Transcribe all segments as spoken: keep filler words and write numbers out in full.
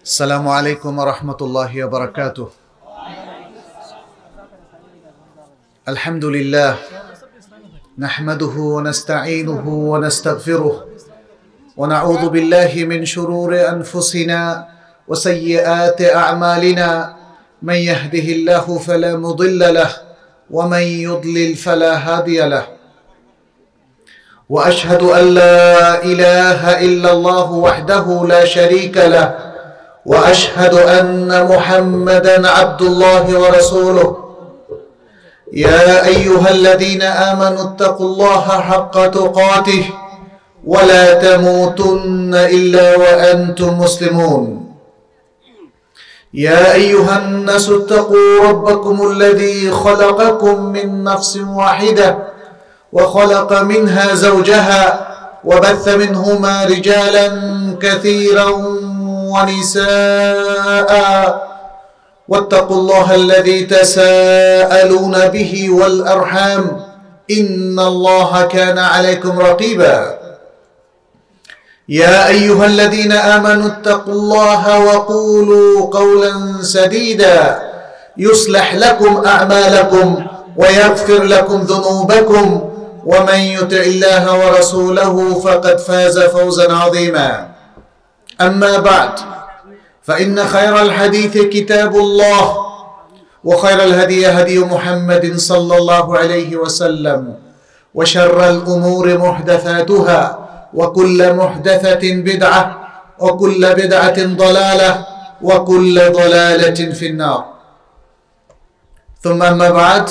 السلام عليكم ورحمة الله وبركاته. الحمد لله نحمده ونستعينه ونستغفره ونعوذ بالله من شرور أنفسنا وسيئات أعمالنا، من يهده الله فلا مضل له ومن يضلل فلا هادي له، وأشهد أن لا إله إلا الله وحده لا شريك له، وأشهد أن محمدًا عبد الله ورسوله. يا أيها الذين آمنوا اتقوا الله حق تقاته ولا تموتن إلا وأنتم مسلمون. يا أيها الناس اتقوا ربكم الذي خلقكم من نفس واحدة وخلق منها زوجها وبث منهما رجالا كثيرا ونساء، واتقوا الله الذي تساءلون به والأرحام إن الله كان عليكم رقيبا. يا أيها الذين آمنوا اتقوا الله وقولوا قولا سديدا يصلح لكم أعمالكم ويغفر لكم ذنوبكم، ومن يطع الله ورسوله فقد فاز فوزا عظيما. أما بعد، فإن خير الحديث كتاب الله، وخير الهدي هدي محمد صلى الله عليه وسلم، وشر الأمور محدثاتها، وكل محدثة بدعة، وكل بدعة ضلالة، وكل ضلالة في النار. ثم أما بعد،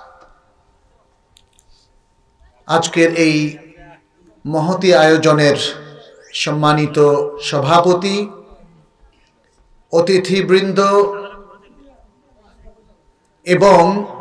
আজকের এই মহতী আয়োজনের সম্মানিত সভাপতি, অতিথিবৃন্দ এবং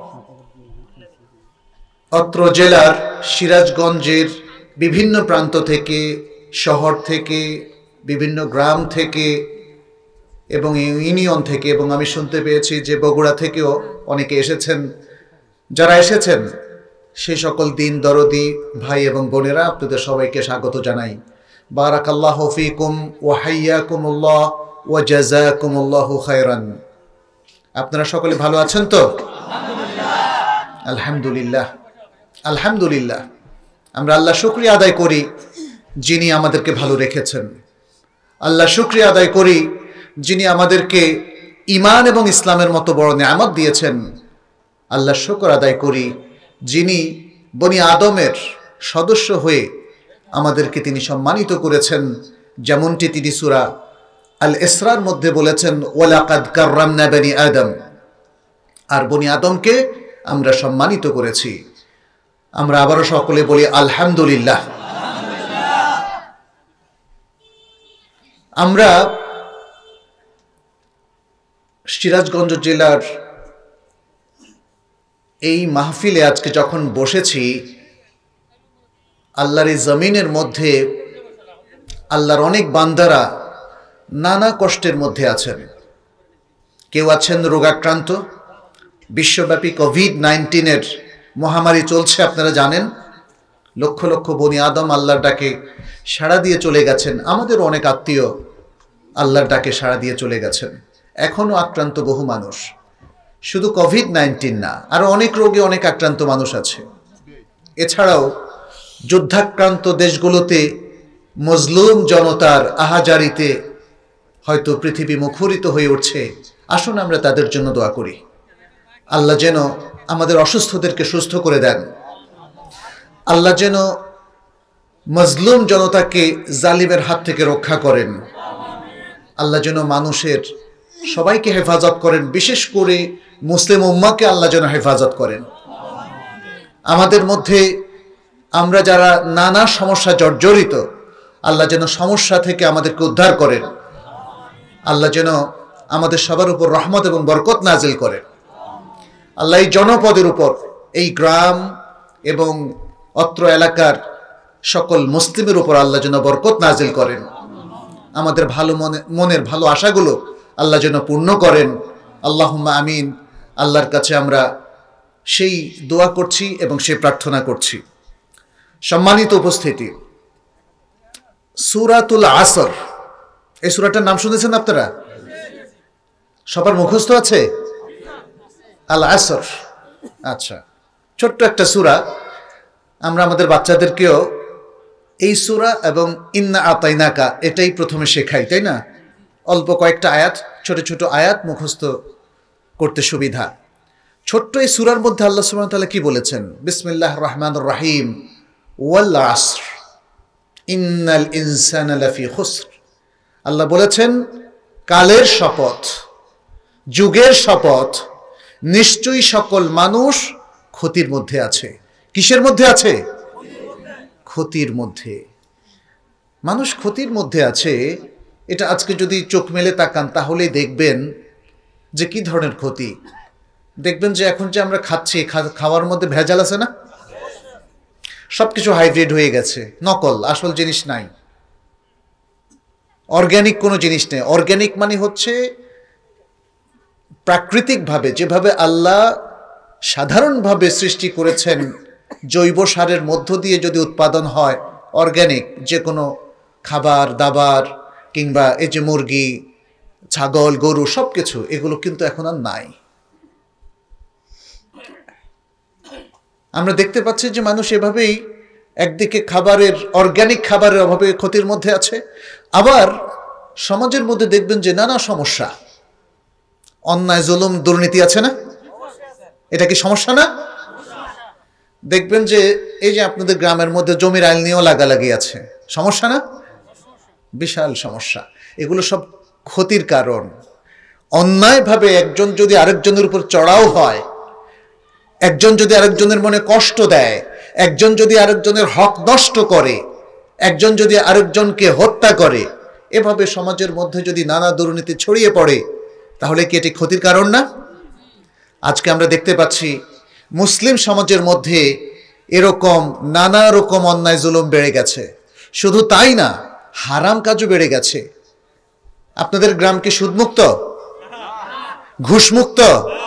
অত্র জেলার সিরাজগঞ্জের বিভিন্ন প্রান্ত থেকে, শহর থেকে, বিভিন্ন গ্রাম থেকে এবং ইউনিয়ন থেকে, এবং আমি শুনতে পেয়েছি যে বগুড়া থেকেও অনেকে এসেছেন, যারা এসেছেন সেই সকল দিন দরদি ভাই এবং বোনেরা, আপনাদের সবাইকে স্বাগত জানাই। বারাকাল্লাহু ফীকুম ওয়া হাইয়াকুমুল্লাহ ওয়া জাযাকুমুল্লাহু খায়রান। আপনারা সকলে ভালো আছেন তো? আলহামদুলিল্লাহ আলহামদুলিল্লাহ আলহামদুলিল্লাহ। আমরা আল্লাহ শুকরিয়া আদায় করি যিনি আমাদেরকে ভালো রেখেছেন। আল্লাহ শুকরিয়া আদায় করি যিনি আমাদেরকে ঈমান এবং ইসলামের মতো বড় নিয়ামত দিয়েছেন। আল্লাহ শুকর আদায় করি যিনি বনি আদমের সদস্য হয়ে আমাদেরকে তিনি সম্মানিত করেছেন, যেমনটি তিনি সূরা আল ইসরার মধ্যে বলেছেন, ওয়ালাকাদ কাররামনা বনি আদম। আর বনি আদমকে আমরা সম্মানিত করেছি। আমরা আবারও সকলে বলি আলহামদুলিল্লাহ। আমরা সিরাজগঞ্জ জেলার এই মাহফিলে আজকে যখন বসেছি, আল্লাহর এই জমিনের মধ্যে আল্লাহর অনেক বান্দারা নানা কষ্টের মধ্যে আছেন। কেউ আছেন রোগাক্রান্ত, বিশ্বব্যাপী কোভিড নাইন্টিনের মহামারী চলছে, আপনারা জানেন। লক্ষ লক্ষ বনি আদম আল্লাহর ডাকে সাড়া দিয়ে চলে গেছেন। আমাদের অনেক আত্মীয় আল্লাহর ডাকে সাড়া দিয়ে চলে গেছেন। এখনও আক্রান্ত বহু মানুষ, শুধু কোভিড নাইন্টিন না, আরো অনেক রোগে অনেক আক্রান্ত মানুষ আছে। এছাড়াও যুদ্ধাক্রান্ত দেশগুলোতে মজলুম জনতার আহাজারিতে হয়তো পৃথিবী মুখরিত হয়ে উঠছে। আসুন আমরা তাদের জন্য দোয়া করি। আল্লাহ যেন আমাদের অসুস্থদেরকে সুস্থ করে দেন। আল্লাহ যেন মজলুম জনতাকে জালিমের হাত থেকে রক্ষা করেন। আল্লাহ যেন মানুষের সবাইকে হেফাজত করেন, বিশেষ করে মুসলিম উম্মাহকে আল্লাহ যেন হেফাজত করেন। আমাদের মধ্যে আমরা যারা নানা সমস্যা জর্জরিত, আল্লাহ যেন সমস্যা থেকে আমাদেরকে উদ্ধার করেন। আল্লাহ যেন আমাদের সবার উপর রহমত এবং বরকত নাজিল করেন। আল্লাহ এই জনপদের উপর, এই গ্রাম এবং অত্র এলাকার সকল মুসলিমের উপর আল্লাহ যেন বরকত নাজিল করেন। আমাদের ভালো মনে মনের ভালো আশাগুলো আল্লাহ যেন পূর্ণ করেন। আল্লাহুম্মা আমিন। আল্লাহর কাছে আমরা সেই দোয়া করছি এবং সেই প্রার্থনা করছি। সম্মানিত উপস্থিতি, সূরাতুল আসর, এই সূরাটার নাম শুনেছেন আপনারা? সবার মুখস্থ আছে? আল আসর। আচ্ছা, ছোট্ট একটা সূরা, আমরা আমাদের বাচ্চাদেরকেও এই সূরা এবং ইন্না আতাইনাকা এটাই প্রথমে শেখাই, তাই না? অল্প কয়েকটা আয়াত, ছোট ছোট আয়াত মুখস্থ করতে সুবিধা। ছোট্ট এই সূরার মধ্যে আল্লাহ সুবহানাহু ওয়া তাআলা কি বলেছেন? বিসমিল্লাহির রহমানির রহিম, ওয়াল আসর ইন্নাল ইনসানা লাফি খুসর। আল্লাহ বলেছেন কালের শপথ, যুগের শপথ, নিশ্চয়ই সকল মানুষ ক্ষতির মধ্যে আছে। কিসের মধ্যে আছে? ক্ষতির মধ্যে। মানুষ ক্ষতির মধ্যে আছে, এটা আজকে যদি চোখ মেলে তাকান তাহলেই দেখবেন যে কি ধরনের ক্ষতি। দেখবেন যে এখন যে আমরা খাচ্ছি, খাওয়ার মধ্যে ভেজাল আছে না? সবকিছু হাইব্রিড হয়ে গেছে, নকল, আসল জিনিস নাই, অর্গ্যানিক কোনো জিনিস নেই। অর্গ্যানিক মানে হচ্ছে প্রাকৃতিকভাবে যেভাবে আল্লাহ সাধারণভাবে সৃষ্টি করেছেন, জৈব সারের মধ্য দিয়ে যদি উৎপাদন হয় অর্গ্যানিক যে কোনো খাবার দাবার, কিংবা এই যে মুরগি, ছাগল, গরু, সব কিছু, এগুলো কিন্তু এখন আর নাই। আমরা দেখতে পাচ্ছি যে মানুষ এভাবেই একদিকে খাবারের, অর্গ্যানিক খাবারের অভাবে ক্ষতির মধ্যে আছে, আবার সমাজের মধ্যে দেখবেন যে নানা সমস্যা, অন্যায়, জুলুম, দুর্নীতি আছে না? এটা কি সমস্যা না? দেখবেন যে এই যে আপনাদের গ্রামের মধ্যে জমির আইল নিয়েও লাগালাগি আছে, সমস্যা না? বিশাল সমস্যা। এগুলো সব ক্ষতির কারণ। অন্যায়ভাবে একজন যদি আরেকজনের উপর চড়াও হয়, একজন যদি আরেকজনের মনে কষ্ট দেয়, একজন যদি আরেকজনের হক নষ্ট করে, একজন যদি আরেকজনকে হত্যা করে, এভাবে সমাজের মধ্যে যদি নানা দুর্নীতি ছড়িয়ে পড়ে, তাহলে কি এটি ক্ষতির কারণ না? আজকে আমরা দেখতে পাচ্ছি মুসলিম সমাজের মধ্যে এরকম নানা রকম অন্যায় জুলুম বেড়ে গেছে। শুধু তাই না, হারাম কাজও বেড়ে গেছে। আপনাদের গ্রাম কি সুদমুক্ত, ঘুষমুক্ত?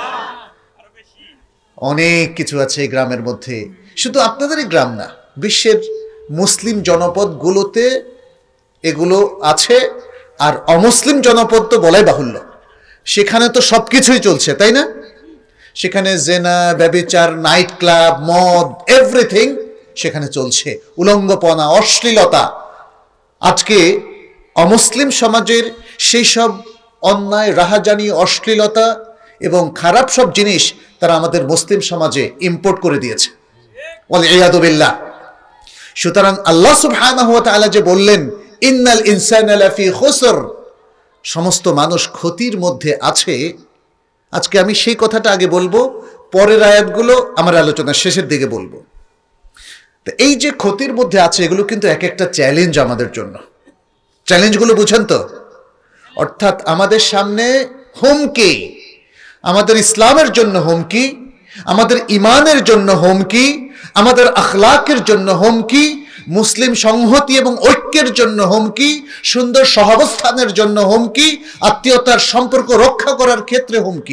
অনেক কিছু আছে এই গ্রামের মধ্যে। শুধু আপনাদেরই গ্রাম না, বিশ্বের মুসলিম জনপদগুলোতে এগুলো আছে। আর অমুসলিম জনপদ তো বলাই বাহুল্য, সেখানে তো সব কিছুই চলছে, তাই না? সেখানে জেনা, ব্যভিচার, নাইট ক্লাব, মদ, এভরিথিং সেখানে চলছে, উলঙ্গপনা, অশ্লীলতা। আজকে অমুসলিম সমাজের সেই সব অন্যায়, রাহাজানি, অশ্লীলতা এবং খারাপ সব জিনিস তারা আমাদের মুসলিম সমাজে ইম্পোর্ট করে দিয়েছে, ওয়ালিয়াদু বিল্লাহ। সুতরাং আল্লাহ সুবহানাহু ওয়া তাআলা যে বললেন ইন্নাল ইনসানা লাফি খুসর, সমস্ত মানুষ ক্ষতির মধ্যে আছে, আজকে আমি সেই কথাটা আগে বলবো, পরের আয়াতগুলো আমার আলোচনার শেষের দিকে বলবো। তো এই যে ক্ষতির মধ্যে আছে, এগুলো কিন্তু এক একটা চ্যালেঞ্জ আমাদের জন্য। চ্যালেঞ্জগুলো বুঝেন তো? অর্থাৎ আমাদের সামনে হুমকি, আমাদের ইসলামের জন্য হুমকি, আমাদের ইমানের জন্য হুমকি, আমাদের আখলাকের জন্য হুমকি, মুসলিম সংহতি এবং ঐক্যের জন্য হুমকি, সুন্দর সহাবস্থানের জন্য হুমকি, আত্মীয়তার সম্পর্ক রক্ষা করার ক্ষেত্রে হুমকি।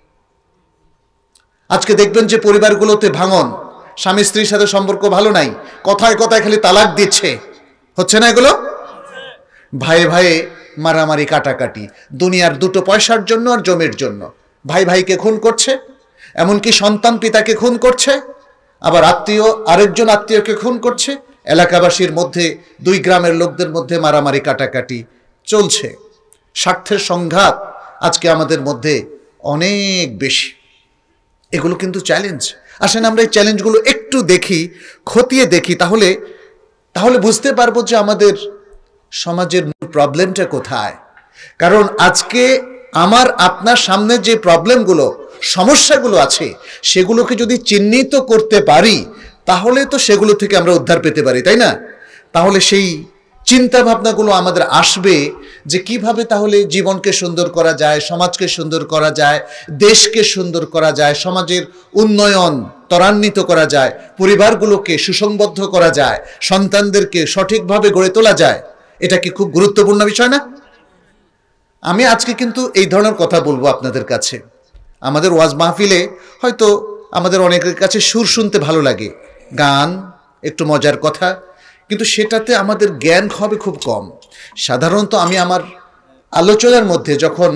আজকে দেখবেন যে পরিবারগুলোতে ভাঙন, স্বামী স্ত্রীর সাথে সম্পর্ক ভালো নাই, কথায় কথায় খালি তালাক দিচ্ছে, হচ্ছে না এগুলো? ভাইয়ে ভাইয়ে মারামারি, কাটাকাটি, দুনিয়ার দুটো পয়সার জন্য আর জমির জন্য ভাই ভাইকে খুন করছে, এমনকি সন্তান পিতাকে খুন করছে, আবার আত্মীয় আরেকজন আত্মীয়কে খুন করছে, এলাকাবাসীর মধ্যে, দুই গ্রামের লোকদের মধ্যে মারামারি, কাটাকাটি চলছে। স্বার্থের সংঘাত আজকে আমাদের মধ্যে অনেক বেশি। এগুলো কিন্তু চ্যালেঞ্জ। আসেন আমরা এই চ্যালেঞ্জগুলো একটু দেখি, খতিয়ে দেখি, তাহলে তাহলে বুঝতে পারবো যে আমাদের সমাজের প্রবলেমটা কোথায়। কারণ আজকে আমার আপনার সামনে যে প্রবলেমগুলো, সমস্যাগুলো আছে, সেগুলোকে যদি চিহ্নিত করতে পারি তাহলে তো সেগুলো থেকে আমরা উদ্ধার পেতে পারি, তাই না? তাহলে সেই চিন্তা ভাবনাগুলো আমাদের আসবে যে কিভাবে তাহলে জীবনকে সুন্দর করা যায়, সমাজকে সুন্দর করা যায়, দেশকে সুন্দর করা যায়, সমাজের উন্নয়ন ত্বরান্বিত করা যায়, পরিবারগুলোকে সুসংবদ্ধ করা যায়, সন্তানদেরকে সঠিকভাবে গড়ে তোলা যায়। এটা কি খুব গুরুত্বপূর্ণ বিষয় না? আমি আজকে কিন্তু এই ধরনের কথা বলবো আপনাদের কাছে। আমাদের ওয়াজ মাহফিলে হয়তো আমাদের অনেকের কাছে সুর শুনতে ভালো লাগে, গান, একটু মজার কথা, কিন্তু সেটাতে আমাদের জ্ঞান হবে খুব কম। সাধারণত আমি আমার আলোচনার মধ্যে যখন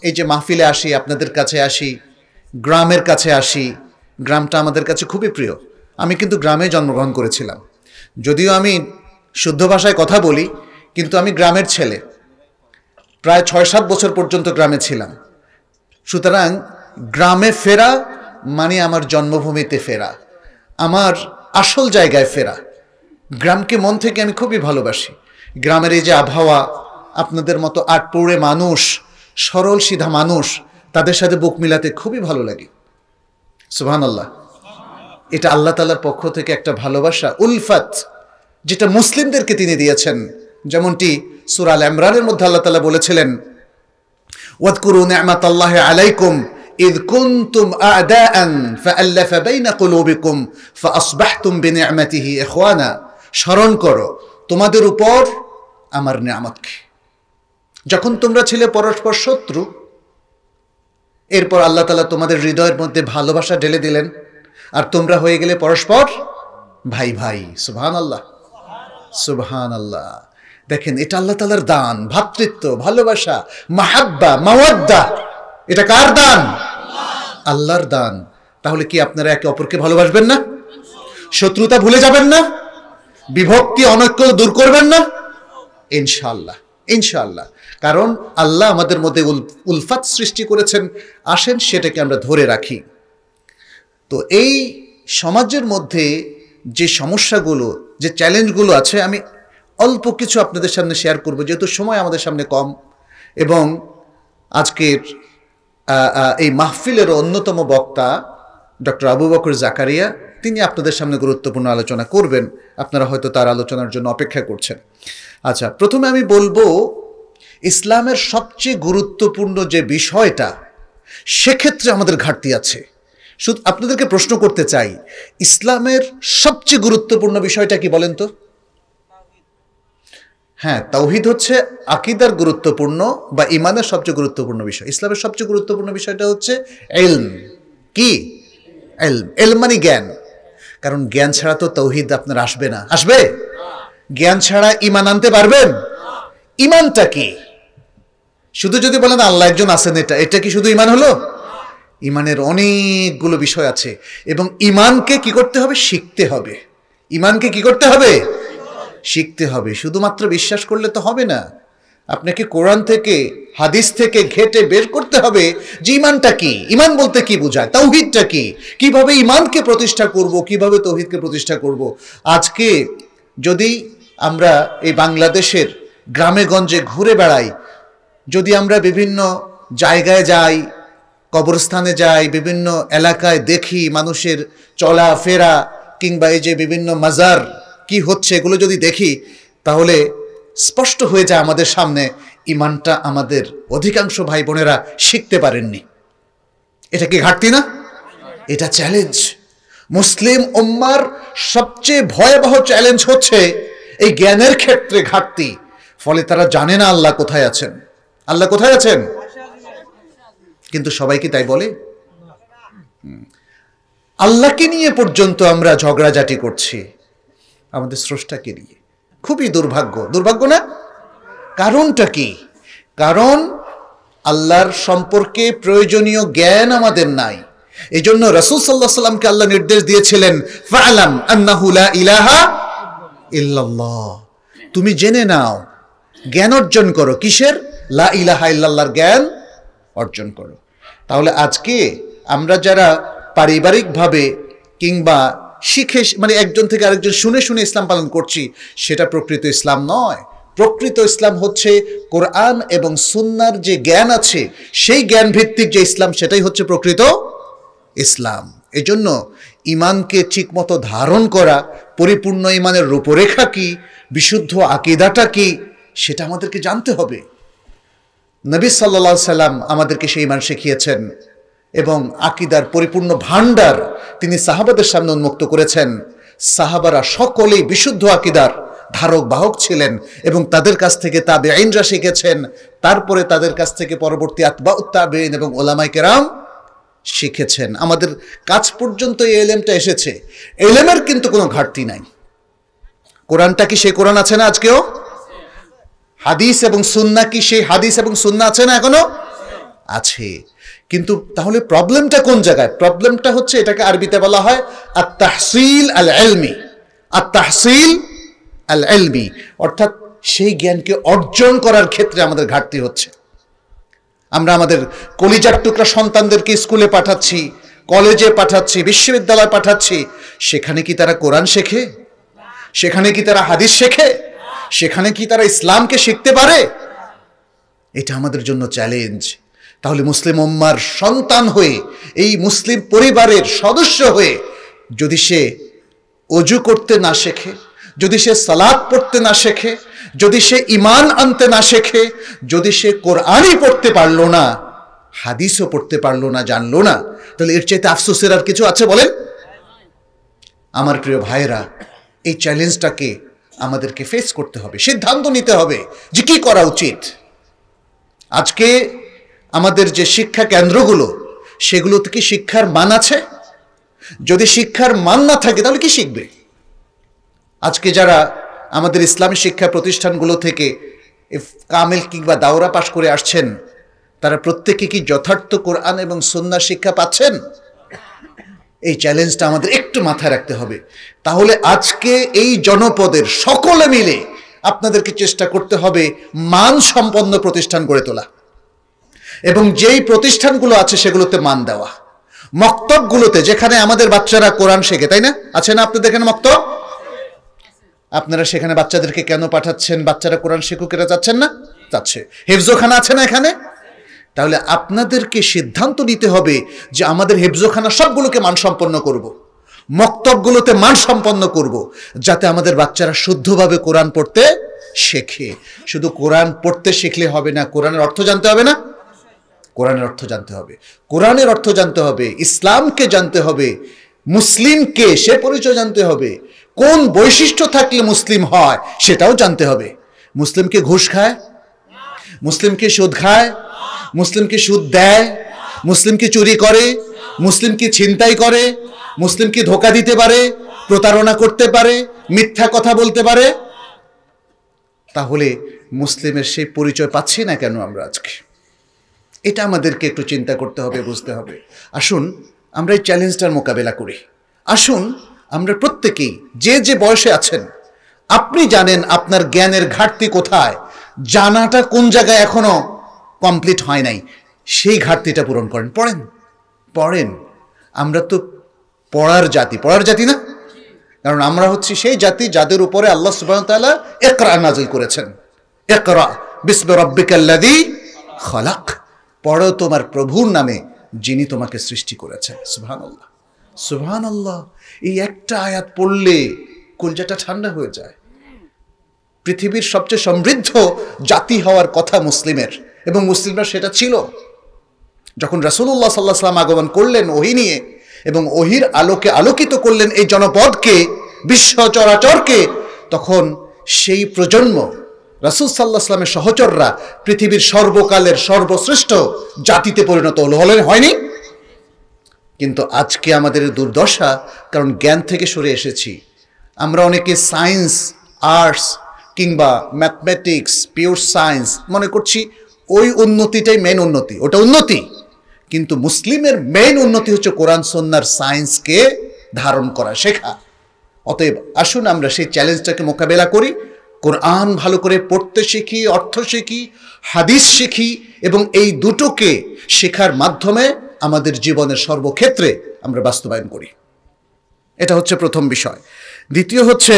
এই যে মাহফিলে আসি, আপনাদের কাছে আসি, গ্রামের কাছে আসি, গ্রামটা আমাদের কাছে খুবই প্রিয়। আমি কিন্তু গ্রামে জন্মগ্রহণ করেছিলাম, যদিও আমি শুদ্ধ ভাষায় কথা বলি, কিন্তু আমি গ্রামের ছেলে। প্রায় ছয় সাত বছর পর্যন্ত গ্রামে ছিলাম। সুতরাং গ্রামে ফেরা মানে আমার জন্মভূমিতে ফেরা, আমার আসল জায়গায় ফেরা। গ্রামকে মন থেকে আমি খুবই ভালোবাসি। গ্রামের এই যে আবহাওয়া, আপনাদের মতো আটপৌরে মানুষ, সরল সিধা মানুষ, তাদের সাথে বুক মিলাতে খুবই ভালো লাগে। সুবহানাল্লাহ। এটা আল্লাহ তাআলার পক্ষ থেকে একটা ভালোবাসা, উলফাত, যেটা মুসলিমদেরকে তিনি দিয়েছেন। যেমনটি সূরা আল ইমরানের মধ্যে আল্লাহ তাআলা বলেছিলেন, ওয়াযকুরু নি'মাতাল্লাহি আলাইকুম ইয কুনতুম আ'দাআন ফাআল্লাফা বাইনা কুলুবিকুম ফাআসবাহতুম বিনি'মাতিহি ইখওয়ানা। স্মরণ করো তোমাদের উপর আমার নিয়ামতকে, যখন তোমরা ছিলে পরস্পর শত্রু, এরপর আল্লাহ তাআলা তোমাদের হৃদয়ের মধ্যে ভালোবাসা ঢেলে দিলেন, আর তোমরা হয়ে গেলে পরস্পর ভাই ভাই। সুবহানাল্লাহ, সুবহানাল্লাহ। দেখেন, এটা আল্লাহ তাআলার দান, ভ্রাতৃত্ব, ভালোবাসা, মাহাব্বা, মাওয়াদ্দা। এটা কার দান? আল্লাহর দান। তাহলে কি আপনারা একে অপরকে ভালোবাসবেন না? শত্রুতা ভুলে যাবেন না? বিভক্তি, অনৈক্য দূর করবেন না? ইনশাআল্লাহ, ইনশাআল্লাহ। কারণ আল্লাহ আমাদের মধ্যে উলফাত সৃষ্টি করেছেন। আসেন সেটাকে আমরা ধরে রাখি। তো এই সমাজের মধ্যে যে সমস্যাগুলো, যে চ্যালেঞ্জগুলো আছে, আমি অল্প কিছু আপনাদের সামনে শেয়ার করব, যেহেতু সময় আমাদের সামনে কম। এবং আজকের এই মাহফিলের অন্যতম বক্তা ডক্টর আবু বকর জাকারিয়া, তিনি আপনাদের সামনে গুরুত্বপূর্ণ আলোচনা করবেন। আপনারা হয়তো তার আলোচনার জন্য অপেক্ষা করছেন। আচ্ছা, প্রথমে আমি বলবো, ইসলামের সবচেয়ে গুরুত্বপূর্ণ যে বিষয়টা, সেক্ষেত্রে আমাদের ঘাটতি আছে। শুধু আপনাদেরকে প্রশ্ন করতে চাই, ইসলামের সবচেয়ে গুরুত্বপূর্ণ বিষয়টা কি বলেন তো? হ্যাঁ, তাওহীদ হচ্ছে আকীদার গুরুত্বপূর্ণ বা ঈমানের সবচেয়ে গুরুত্বপূর্ণ বিষয়। ইসলামের সবচেয়ে গুরুত্বপূর্ণ বিষয়টা হচ্ছে ইলম। কি? ইলম। ইলম মানে জ্ঞান। কারণ জ্ঞান ছাড়া তো তাওহীদ আপনার আসবে না। আসবে? জ্ঞান ছাড়া ঈমান আনতে পারবেন? ঈমানটা কি? শুধু যদি বলেন আল্লাহ একজন আছেন, এটা এটা কি শুধু ঈমান হলো? ঈমানের অনেকগুলো বিষয় আছে, এবং ঈমানকে কি করতে হবে? শিখতে হবে। ঈমানকে কি করতে হবে? শিখতে হবে। শুধুমাত্র বিশ্বাস করলে তো হবে না। আপনাকে কোরআন থেকে, হাদিস থেকে ঘেটে বের করতে হবে যে ঈমানটা কি, ঈমান বলতে কি বোঝায়, তাওহীদটা কি, কিভাবে ঈমানকে প্রতিষ্ঠা করব, কিভাবে তাওহীদকে প্রতিষ্ঠা করব। আজকে যদি আমরা এই বাংলাদেশের গ্রামে গঞ্জে ঘুরে বেড়াই, যদি আমরা বিভিন্ন জায়গায় যাই, কবরস্থানে যাই, বিভিন্ন এলাকায় দেখি মানুষের চলাফেরা, কিংবা এই যে বিভিন্ন মাজার কি হচ্ছে, এগুলো যদি দেখি, তাহলে স্পষ্ট হয়ে যায় আমাদের সামনে ঈমানটা আমাদের অধিকাংশ ভাই বোনেরা শিখতে পারেননি। এটা কি ঘাটতি না? এটা চ্যালেঞ্জ। মুসলিম উম্মার সবচেয়ে ভয়াবহ চ্যালেঞ্জ হচ্ছে এই জ্ঞানের ক্ষেত্রে ঘাটতি। ফলে তারা জানে না আল্লাহ কোথায় আছেন। আল্লাহ কোথায় আছেন? কিন্তু সবাই কি তাই বলে? আল্লাহকে নিয়ে পর্যন্ত আমরা ঝগড়াঝাটি করছি, আমাদের স্রষ্টাকে নিয়ে। খুবই দুর্ভাগ্য, দুর্ভাগ্য না? কারণটা কি? কারণ আল্লাহর সম্পর্কে প্রয়োজনীয় জ্ঞান আমাদের নাই। এই জন্য রাসূল সাল্লাল্লাহু আলাইহি ওয়াসাল্লামকে আল্লাহ নির্দেশ দিয়েছিলেন, ফা'লাম আন্নাহু লা ইলাহা ইল্লাল্লাহ। তুমি জেনে নাও, জ্ঞান অর্জন করো। কিসের? লা ইলাহা ইল্লাল্লাহর জ্ঞান অর্জন করো। তাহলে আজকে আমরা যারা পারিবারিকভাবে কিংবা শিখে, মানে একজন থেকে আরেকজন শুনে শুনে ইসলাম পালন করছি, সেটা প্রকৃত ইসলাম নয়। প্রকৃত ইসলাম হচ্ছে কোরআন এবং সুন্নাহর যে জ্ঞান আছে, সেই জ্ঞান ভিত্তিক যে ইসলাম, সেটাই হচ্ছে প্রকৃত ইসলাম। এজন্য ঈমানকে ঠিকমতো ধারণ করা, পরিপূর্ণ ঈমানের রূপরেখা কি, বিশুদ্ধ আকীদাটা কি, সেটা আমাদেরকে জানতে হবে। নবী সাল্লাল্লাহু আলাইহি সাল্লাম আমাদেরকে সেই ঈমান শিখিয়েছেন, এবং আকীদার পরিপূর্ণ ভান্ডার তিনি সাহাবাদের সামনে উন্মুক্ত করেছেন। সাহাবারা সকলেই বিশুদ্ধ আকীদার ধারক বাহক ছিলেন, এবং তাদের কাছ থেকে তাবেঈনরা শিখেছেন। তারপরে তাদের কাছ থেকে পরবর্তী আতবাউত তাবেঈন এবং উলামায়ে কেরাম শিখেছেন। আমাদের কাছ পর্যন্ত এই ইলমটা এসেছে। ইলমের কিন্তু কোনো ঘাটতি নাই। কোরআনটা কি সেই কোরআন আছে না আজকেও? হাদিস এবং সুন্নাহ কি সেই হাদিস এবং সুন্নাহ আছে না এখনো? আছে। কিন্তু তাহলে প্রবলেমটা কোন জায়গায়? প্রবলেমটা হচ্ছে এটাকে আরবিতে বলা হয় আত-তাহসিল আল-ইলমি, আত-তাহসিল আল-ইলমি, অর্থাৎ সেই জ্ঞানকে অর্জন করার ক্ষেত্রে আমাদের ঘাটতি হচ্ছে। আমরা আমাদের কলিজার টুকরা সন্তানদেরকে স্কুলে পাঠাচ্ছি, কলেজে পাঠাচ্ছি, বিশ্ববিদ্যালয়ে পাঠাচ্ছি, সেখানে কি তারা কোরআন শেখে? সেখানে কি তারা হাদিস শেখে? সেখানে কি তারা ইসলামকে শিখতে পারে? এটা আমাদের জন্য চ্যালেঞ্জ। তাহলে মুসলিম উম্মার সন্তান হয়ে, এই মুসলিম পরিবারের সদস্য হয়ে যদি সে ওযু করতে না শেখে, যদি সে সালাত পড়তে না শেখে, যদি সে ঈমান আনতে না শেখে, যদি সে কোরআনই পড়তে পারলো না, হাদিসও পড়তে পারলো না, জানলো না, তাহলে এর চাইতে আফসোসের আর কিছু আছে বলেন? আমার প্রিয় ভাইয়েরা, এই চ্যালেঞ্জটাকে আমাদেরকে ফেস করতে হবে, সিদ্ধান্ত নিতে হবে যে কি করা উচিত। আজকে আমাদের যে শিক্ষা কেন্দ্রগুলো, সেগুলোতে কি শিক্ষার মান আছে? যদি শিক্ষার মান না থাকে তাহলে কি শিখবে? আজকে যারা আমাদের ইসলামী শিক্ষা প্রতিষ্ঠানগুলো থেকে কামেল কিংবা দাওরা পাশ করে আসছেন, তারা প্রত্যেকে কি যথার্থ কোরআন এবং সুন্নাহ শিক্ষা পাচ্ছেন? এই চ্যালেঞ্জটা আমাদের একটু মাথায় রাখতে হবে। তাহলে আজকে এই জনপদের সকলে মিলে আপনাদেরকে চেষ্টা করতে হবে মানসম্পন্ন প্রতিষ্ঠান গড়ে তোলা, এবং যেই প্রতিষ্ঠানগুলো আছে সেগুলোতে মান দেওয়া। মক্তবগুলোতে, যেখানে আমাদের বাচ্চারা কোরআন শেখে, তাই না? আছে না আপনাদের এখানে মক্তব? আপনারা সেখানে বাচ্চাদেরকে কেন পাঠাচ্ছেন? বাচ্চারা কোরআন শিখুক, এরা যাচ্ছেন না? যাচ্ছে। হেফজোখানা আছে না এখানে? তাহলে আপনাদেরকে সিদ্ধান্ত নিতে হবে যে আমাদের হেফজোখানা সবগুলোকে মানসম্পন্ন করব, মক্তবগুলোতে মানসম্পন্ন করব, যাতে আমাদের বাচ্চারা শুদ্ধভাবে কোরআন পড়তে শেখে। শুধু কোরআন পড়তে শিখলে হবে না, কোরআনের অর্থ জানতে হবে না? কোরআনের অর্থ জানতে হবে, কোরআনের অর্থ জানতে হবে, ইসলামকে জানতে হবে, মুসলিমকে সে পরিচয় জানতে হবে, কোন বৈশিষ্ট্য থাকলে মুসলিম হয় সেটাও জানতে হবে। মুসলিমকে ঘুষ খায়? মুসলিমকে সুদ খায়? মুসলিমকে সুদ দেয়? মুসলিমকে চুরি করে? মুসলিমকে ছিনতাই করে? মুসলিমকে ধোঁকা দিতে পারে, প্রতারণা করতে পারে, মিথ্যা কথা বলতে পারে? তাহলে মুসলিমের সেই পরিচয় পাচ্ছি না কেন আমরা আজকে? এটা আমাদেরকে একটু চিন্তা করতে হবে, বুঝতে হবে। আসুন আমরা এই চ্যালেঞ্জটার মোকাবেলা করি। আসুন আমরা প্রত্যেকেই, যে যে বয়সে আছেন, আপনি জানেন আপনার জ্ঞানের ঘাটতি কোথায়, জানাটা কোন জায়গায় এখনো কমপ্লিট হয় নাই, সেই ঘাটতিটা পূরণ করেন। পড়েন, পড়েন। আমরা তো পড়ার জাতি, পড়ার জাতি না? কারণ আমরা হচ্ছি সেই জাতি যাদের উপরে আল্লাহ সুবহানাহু ওয়া তাআলা ইকরা নাযিল করেছেন। ইকরা বিসমি রাব্বিকাল্লাযী খালাক, পড়ো তোমার প্রভুর নামে যিনি তোমাকে সৃষ্টি করেছেন। সুবহানাল্লাহ, সুবহানাল্লাহ। এই একটা আয়াত পড়লে কলজাটা ঠান্ডা হয়ে যায়। পৃথিবীর সবচেয়ে সমৃদ্ধ জাতি হওয়ার কথা মুসলিমের, এবং মুসলিমরা সেটা ছিল। যখন রাসূলুল্লাহ সাল্লাল্লাহু আলাইহি ওয়াসাল্লাম আগমন করলেন ওহী নিয়ে, এবং ওহীর আলোকে আলোকিত করলেন এই জনপদকে, বিশ্ব চরাচরকে, তখন সেই প্রজন্ম রাসূল সাল্লাল্লাহু আলাইহি ওয়াসাল্লামের সহচররা পৃথিবীর সর্বকালের সর্বশ্রেষ্ঠ জাতিতে পরিণত হলো, হলেন হয়নি? কিন্তু আজকে আমাদের দুর্দশা, কারণ জ্ঞান থেকে সরে এসেছি। আমরা অনেকে সায়েন্স, আর্টস কিংবা ম্যাথমেটিক্স, পিওর সায়েন্স মনে করছি ওই উন্নতিটাই মেন উন্নতি, ওটা উন্নতি। কিন্তু মুসলিমের মেন উন্নতি হচ্ছে কোরআন সুন্নাহর সায়েন্সকে ধারণ করা, শেখা। অতএব আসুন আমরা সেই চ্যালেঞ্জটাকে মোকাবেলা করি, কোরআন ভালো করে পড়তে শিখি, অর্থ শিখি, হাদিস শিখি, এবং এই দুটোকে শেখার মাধ্যমে আমাদের জীবনের সর্বক্ষেত্রে আমরা বাস্তবায়ন করি। এটা হচ্ছে প্রথম বিষয়। দ্বিতীয় হচ্ছে,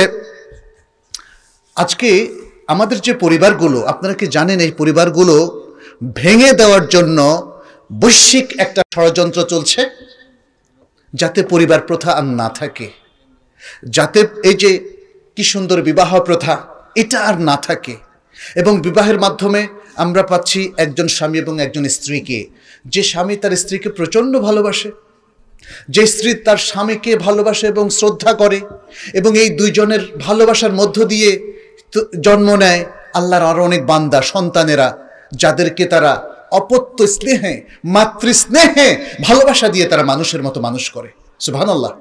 আজকে আমাদের যে পরিবারগুলো, আপনারা কি জানেন এই পরিবারগুলো ভেঙে দেওয়ার জন্য বৈশ্বিক একটা ষড়যন্ত্র চলছে, যাতে পরিবার প্রথা আর না থাকে, যাতে এই যে কি সুন্দর বিবাহ প্রথা এটা আর না থাকে, এবং বিবাহের মাধ্যমে আমরা পাচ্ছি একজন স্বামী এবং একজন স্ত্রীকে, যে স্বামী তার স্ত্রীকে প্রচণ্ড ভালোবাসে, যে স্ত্রী তার স্বামীকে ভালোবাসে এবং শ্রদ্ধা করে, এবং এই দুইজনের ভালোবাসার মধ্য দিয়ে জন্ম নেয় আল্লাহর আরো অনেক বান্দা সন্তানেরা, যাদেরকে তারা অপত্য স্নেহে, মাতৃস্নেহে ভালোবাসা দিয়ে তারা মানুষের মতো মানুষ করে। সুবহানাল্লাহ।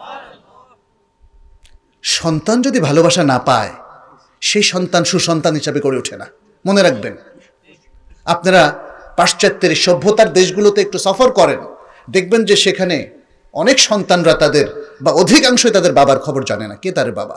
সন্তান যদি ভালোবাসা না পায়, সেই সন্তান সুসন্তান হিসাবে গড়ে ওঠে না, মনে রাখবেন। আপনারা পাশ্চাত্যের সভ্যতার দেশগুলোতে একটু সফর করেন, দেখবেন যে সেখানে অনেক সন্তানরা তাদের বা অধিকাংশই তাদের বাবার খবর জানে না, কে তার বাবা।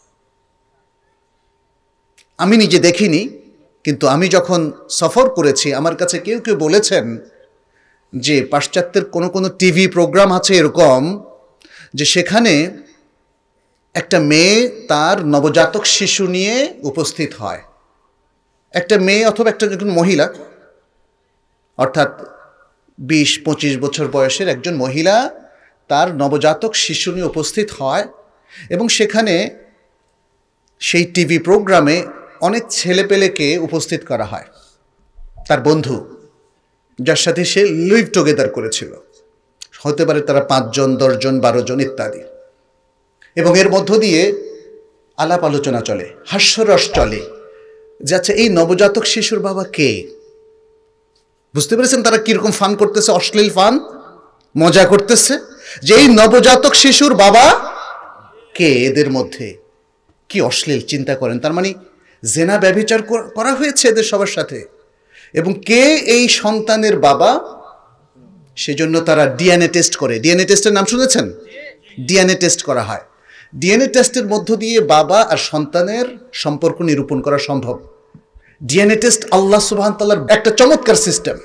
আমি নিজে দেখিনি, কিন্তু আমি যখন সফর করেছি আমার কাছে কেউ কেউ বলেছেন যে পাশ্চাত্যের কোনো কোনো টিভি প্রোগ্রাম আছে এরকম যে সেখানে একটা মেয়ে তার নবজাতক শিশু নিয়ে উপস্থিত হয়। একটা মেয়ে অথবা একটা একজন মহিলা, অর্থাৎ বিশ পঁচিশ বছর বয়সের একজন মহিলা তার নবজাতক শিশু নিয়ে উপস্থিত হয়, এবং সেখানে সেই টিভি প্রোগ্রামে অনেক ছেলেপেলেকে উপস্থিত করা হয়, তার বন্ধু যার সাথে সে লিভ টুগেদার করেছিল, হতে পারে তারা পাঁচজন দশজন বারো জন ইত্যাদি, এবং এর মধ্য দিয়ে আলাপ আলোচনা চলে, হাস্যরস চলে যে আচ্ছা এই নবজাতক শিশুর বাবা কে। বুঝতে পেরেছেন তারা কিরকম ফান করতেছে, অশ্লীল ফান, মজা করতেছে যে এই নবজাতক শিশুর বাবা কে। এদের মধ্যে কি অশ্লীল চিন্তা করেন, তার মানে জেনা ব্যভিচার করা হয়েছে এদের সবার সাথে, এবং কে এই সন্তানের বাবা সেজন্য তারা ডিএনএ টেস্ট করে। ডিএনএ টেস্টের নাম শুনেছেন? ডিএনএ টেস্ট করা হয়। ডিএনএ টেস্টের মধ্য দিয়ে বাবা আর সন্তানের সম্পর্ক নিরূপণ করা সম্ভব। ডিএনএ টেস্ট আল্লাহ সুবহান তাআলার একটা চমৎকার সিস্টেম,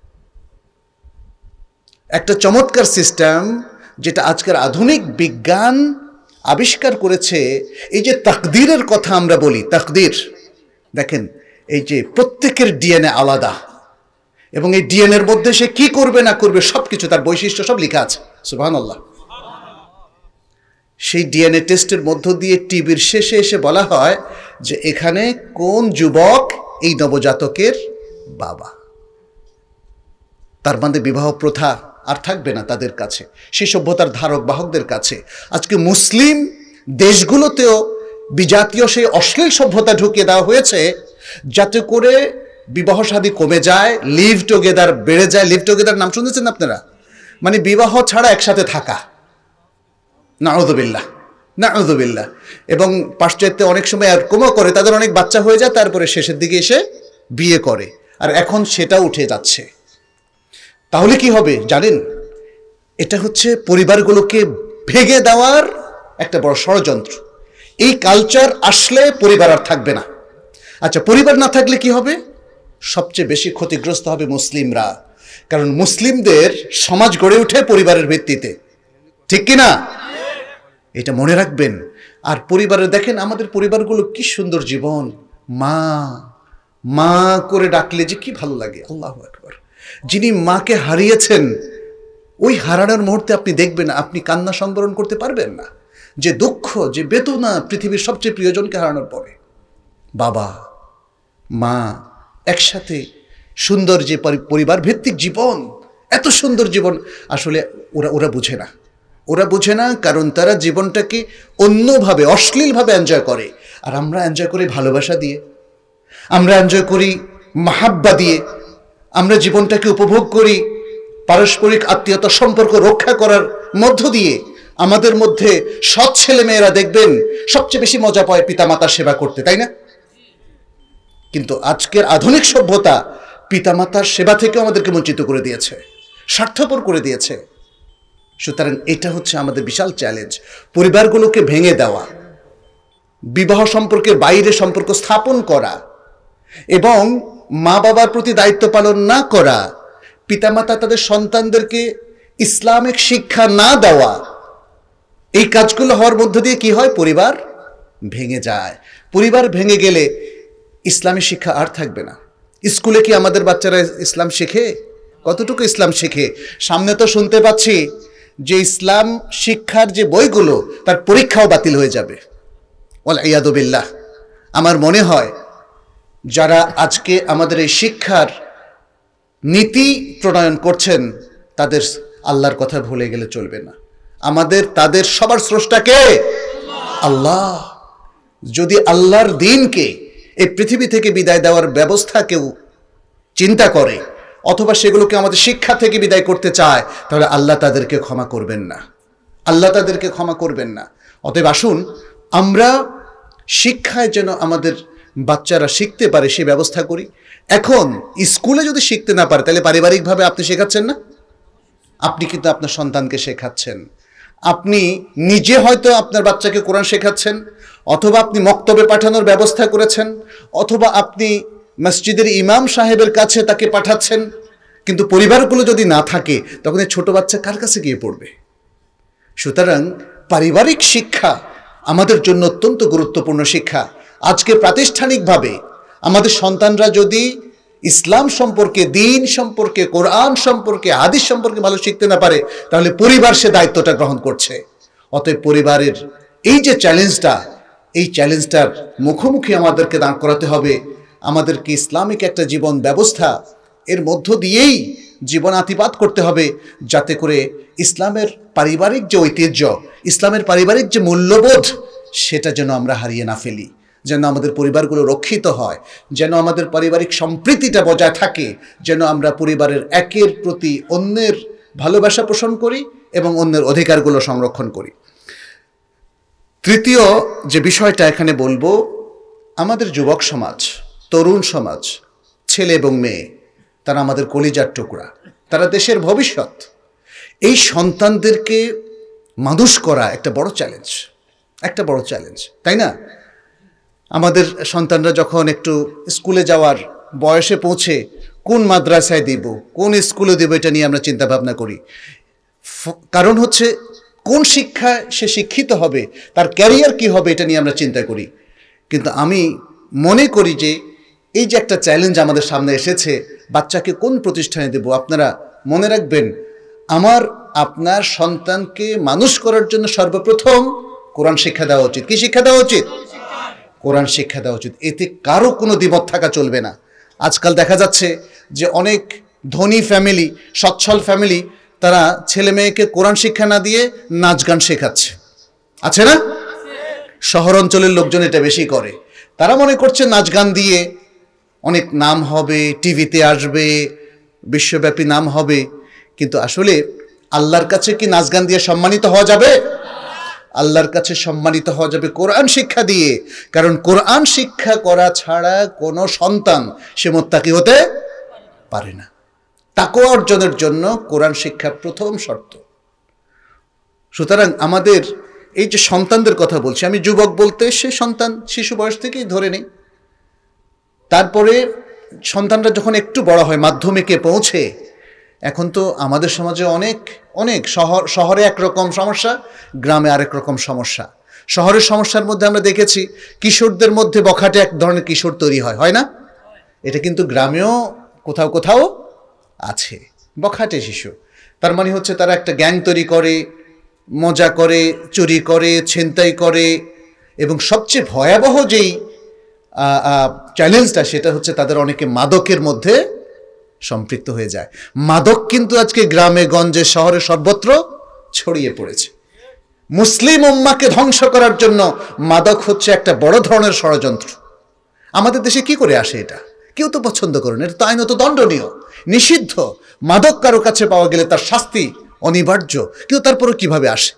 একটা চমৎকার সিস্টেম যেটা আজকের আধুনিক বিজ্ঞান আবিষ্কার করেছে। এই যে তাকদীরের কথা আমরা বলি, তাকদীর, দেখেন এই যে প্রত্যেকের ডিএনএ আলাদা, এবং এই ডিএনএর মধ্যে সে কি করবে না করবে সবকিছু, তার বৈশিষ্ট্য সব লেখা আছে। সুবহানাল্লাহ। সেই ডিএনএ টেস্টের মধ্য দিয়ে টিভির শেষে এসে বলা হয় যে এখানে কোন যুবক এই নবজাতকের বাবা। তার মানে বিবাহ প্রথা আর থাকবে না তাদের কাছে, সেই সভ্যতার ধারক বাহকদের কাছে। আজকে মুসলিম দেশগুলোতেও বিজাতীয় সেই অশ্লীল সভ্যতা ঢুকিয়ে দেওয়া হয়েছে যাতে করে বিবাহ শাদী কমে যায়, লিভ টুগেদার বেড়ে যায়। লিভ টুগেদার নাম শুনেছেন আপনারা? মানে বিবাহ ছাড়া একসাথে থাকা। নাউযুবিল্লাহ, নাউযুবিল্লাহ। এবং পাশ্চাত্যে অনেক সময় এরকমও করে, তাদের অনেক বাচ্চা হয়ে যায়, তারপরে শেষের দিকে এসে বিয়ে করে, আর এখন সেটা উঠে যাচ্ছে। তাহলে কি হবে জানেন? এটা হচ্ছে পরিবারগুলোকে ভেঙে দেওয়ার একটা বড় ষড়যন্ত্র। এই কালচার আসলে পরিবার আর থাকবে না। আচ্ছা, পরিবার না থাকলে কি হবে? সবচেয়ে বেশি ক্ষতিগ্রস্ত হবে মুসলিমরা, কারণ মুসলিমদের সমাজ গড়ে ওঠে পরিবারের ভিত্তিতে, ঠিক কিনা? এটা মনে রাখবেন। আর পরিবারে দেখেন আমাদের পরিবারগুলো কি সুন্দর জীবন, মা মা করে ডাকলে যে কি ভালো লাগে। আল্লাহু আকবার। যিনি মাকে হারিয়েছেন, ওই হারানোর মুহূর্তে আপনি দেখবেন আপনি কান্না সংবরণ করতে পারবেন না। যে দুঃখ, যে বেদনা পৃথিবীর সবচেয়ে প্রিয়জনকে হারানোর পরে। বাবা মা একসাথে সুন্দর যে পরিবার ভিত্তিক জীবন, এত সুন্দর জীবন আসলে ওরা ওরা বুঝে না। ওরা বুঝে না কারণ তারা জীবনটাকে অন্যভাবে অশ্লীলভাবে এনজয় করে। আর আমরা এনজয় করি ভালোবাসা দিয়ে, আমরা এনজয় করি মাহাব্বা দিয়ে, আমরা জীবনটাকে উপভোগ করি পারস্পরিক আত্মীয়তা সম্পর্ক রক্ষা করার মধ্য দিয়ে। আমাদের মধ্যে সৎ ছেলে মেয়েরা দেখবেন সবচেয়ে বেশি মজা পায় পিতামাতার সেবা করতে, তাই না? কিন্তু আজকের আধুনিক সভ্যতা পিতামাতার সেবা থেকেও আমাদেরকে বঞ্চিত করে দিয়েছে, স্বার্থপর করে দিয়েছে। সুতরাং এটা হচ্ছে আমাদের বিশাল চ্যালেঞ্জ, পরিবারগুলোকে ভেঙে দেওয়া, বিবাহ সম্পর্কের বাইরে সম্পর্ক স্থাপন করা, এবং মা বাবার প্রতি দায়িত্ব পালন না করা, পিতামাতা তাদের সন্তানদেরকে ইসলামিক শিক্ষা না দেওয়া। এই কাজগুলো হওয়ার মধ্য দিয়ে কি হয়? পরিবার ভেঙে যায়। পরিবার ভেঙে গেলে ইসলামী শিক্ষা আর থাকবে না। স্কুলে কি আমাদের বাচ্চারা ইসলাম শেখে? কতটুকু ইসলাম শেখে? সামনে তো শুনতে পাচ্ছি যে ইসলাম শিক্ষার যে বইগুলো তার পরীক্ষাও বাতিল হয়ে যাবে। ওয়াল ইয়াদু বিল্লাহ। আমার মনে হয় যারা আজকে আমাদের এই শিক্ষার নীতি প্রণয়ন করছেন তাদের আল্লাহর কথা ভুলে গেলে চলবে না। আমাদের তাদের সবার স্রষ্টা কে? আল্লাহ। যদি আল্লাহর দ্বীনকে এই পৃথিবী থেকে বিদায় দেওয়ার ব্যবস্থা কেউ চিন্তা করে অথবা সেগুলোকে আমাদের শিক্ষা থেকে বিদায় করতে চায়, তাহলে আল্লাহ তাদেরকে ক্ষমা করবেন না, আল্লাহ তাদেরকে ক্ষমা করবেন না। অতএব আসুন আমরা শিক্ষায় যেন আমাদের বাচ্চারা শিখতে পারে সে ব্যবস্থা করি। এখন স্কুলে যদি শিখতে না পারে তাহলে পারিবারিকভাবে আপনি শেখাচ্ছেন না? আপনি কিন্তু আপনার সন্তানকে শেখাচ্ছেন। আপনি নিজে হয়তো আপনার বাচ্চাকে কোরআন শেখাচ্ছেন, অথবা আপনি মক্তবে পাঠানোর ব্যবস্থা করেছেন, অথবা আপনি মসজিদের ইমাম সাহেবের কাছে তাকে পাঠাচ্ছেন। কিন্তু পরিবারগুলো যদি না থাকে তখন এই ছোট বাচ্চা কার কাছে গিয়ে পড়বে? সুতরাং পারিবারিক শিক্ষা আমাদের জন্য অত্যন্ত গুরুত্বপূর্ণ শিক্ষা। আজকে প্রাতিষ্ঠানিকভাবে আমাদের সন্তানরা যদি ইসলাম সম্পর্কে, দিন সম্পর্কে, কোরআন সম্পর্কে, হাদিস সম্পর্কে ভালো শিখতে না পারে তাহলে পরিবার সে দায়িত্বটা গ্রহণ করছে। অতএব পরিবারের এই যে চ্যালেঞ্জটা, এই চ্যালেঞ্জটার মুখোমুখি আমাদেরকে দাঁড় করাতে হবে। আমাদেরকে ইসলামিক একটা জীবন ব্যবস্থা এর মধ্য দিয়েই জীবন আতিপাত করতে হবে, যাতে করে ইসলামের পারিবারিক যে ঐতিহ্য, ইসলামের পারিবারিক যে মূল্যবোধ, সেটা যেন আমরা হারিয়ে না ফেলি, যেন আমাদের পরিবারগুলো রক্ষিত হয়, যেন আমাদের পারিবারিক সম্প্রীতিটা বজায় থাকে, যেন আমরা পরিবারের একের প্রতি অন্যের ভালোবাসা পোষণ করি এবং অন্যের অধিকারগুলো সংরক্ষণ করি। তৃতীয় যে বিষয়টা এখানে বলবো, আমাদের যুবক সমাজ, তরুণ সমাজ, ছেলে এবং মেয়ে, তারা আমাদের কলিজার টুকরা, তারা দেশের ভবিষ্যৎ। এই সন্তানদেরকে মানুষ করা একটা বড় চ্যালেঞ্জ, একটা বড় চ্যালেঞ্জ, তাই না? আমাদের সন্তানরা যখন একটু স্কুলে যাওয়ার বয়সে পৌঁছে কোন মাদ্রাসায় দিব, কোন স্কুলে দেব, এটা নিয়ে আমরা চিন্তা ভাবনা করি। কারণ হচ্ছে কোন শিক্ষায় সে শিক্ষিত হবে, তার ক্যারিয়ার কি হবে, এটা নিয়ে আমরা চিন্তা করি। কিন্তু আমি মনে করি যে এই যে একটা চ্যালেঞ্জ আমাদের সামনে এসেছে, বাচ্চাকে কোন প্রতিষ্ঠানে দেব, আপনারা মনে রাখবেন, আমার আপনার সন্তানকে মানুষ করার জন্য সর্বপ্রথম কোরআন শিক্ষা দেওয়া উচিত। কি শিক্ষা দেওয়া উচিত? কোরআন শিক্ষা দেওয়া উচিত। এতে কারো কোনো দ্বিমত থাকা চলবে না। আজকাল দেখা যাচ্ছে যে অনেক ধনী ফ্যামিলি, সচ্ছল ফ্যামিলি, তারা ছেলে মেয়েকে কোরআন শিক্ষা না দিয়ে নাচ গান শেখাচ্ছে, আছে না? শহর অঞ্চলের লোকজন এটা বেশি করে। তারা মনে করছে নাচ গান দিয়ে অনেক নাম হবে, টিভিতে আসবে, বিশ্বব্যাপী নাম হবে। কিন্তু আসলে আল্লাহর কাছে কি নাচ গান দিয়ে সম্মানিত হওয়া যাবে? আল্লাহর কাছে সম্মানিত হওয়া যাবে কোরআন শিক্ষা দিয়ে। কারণ কোরআন শিক্ষা করা ছাড়া কোনো সন্তান সে মুত্তাকি হতে পারে না। তাকওয়া অর্জনের জন্য কোরআন শিক্ষা প্রথম শর্ত। সুতরাং আমাদের এই যে সন্তানদের কথা বলছি, আমি যুবক বলতে সে সন্তান শিশু বয়স থেকেই ধরে নেই। তারপরে সন্তানরা যখন একটু বড় হয়, মাধ্যমিকে পৌঁছে, এখন তো আমাদের সমাজে অনেক অনেক শহর শহরে একরকম সমস্যা, গ্রামে আরেক রকম সমস্যা। শহরের সমস্যার মধ্যে আমরা দেখেছি কিশোরদের মধ্যে বখাটে এক ধরনের কিশোর তৈরি হয়, হয় না? এটা কিন্তু গ্রামেও কোথাও কোথাও আছে, বখাটে শিশু। তার মানে হচ্ছে তারা একটা গ্যাং তৈরি করে, মজা করে, চুরি করে, ছিনতাই করে, এবং সবচেয়ে ভয়াবহ যেই চ্যালেঞ্জটা, সেটা হচ্ছে তাদের অনেকে মাদকের মধ্যে সম্পৃক্ত হয়ে যায়। মাদক কিন্তু আজকে গ্রামে গঞ্জে শহরে সর্বত্র ছড়িয়ে পড়েছে। মুসলিম উম্মাহকে ধ্বংস করার জন্য মাদক হচ্ছে একটা বড় ধরনের ষড়যন্ত্র। আমাদের দেশে কি করে আসে এটা? কেউ তো পছন্দ করেন, এটা তো আইনত দণ্ডনীয়, নিষিদ্ধ। মাদক কারো কাছে পাওয়া গেলে তার শাস্তি অনিবার্য। কিন্তু তারপরও কিভাবে আসে?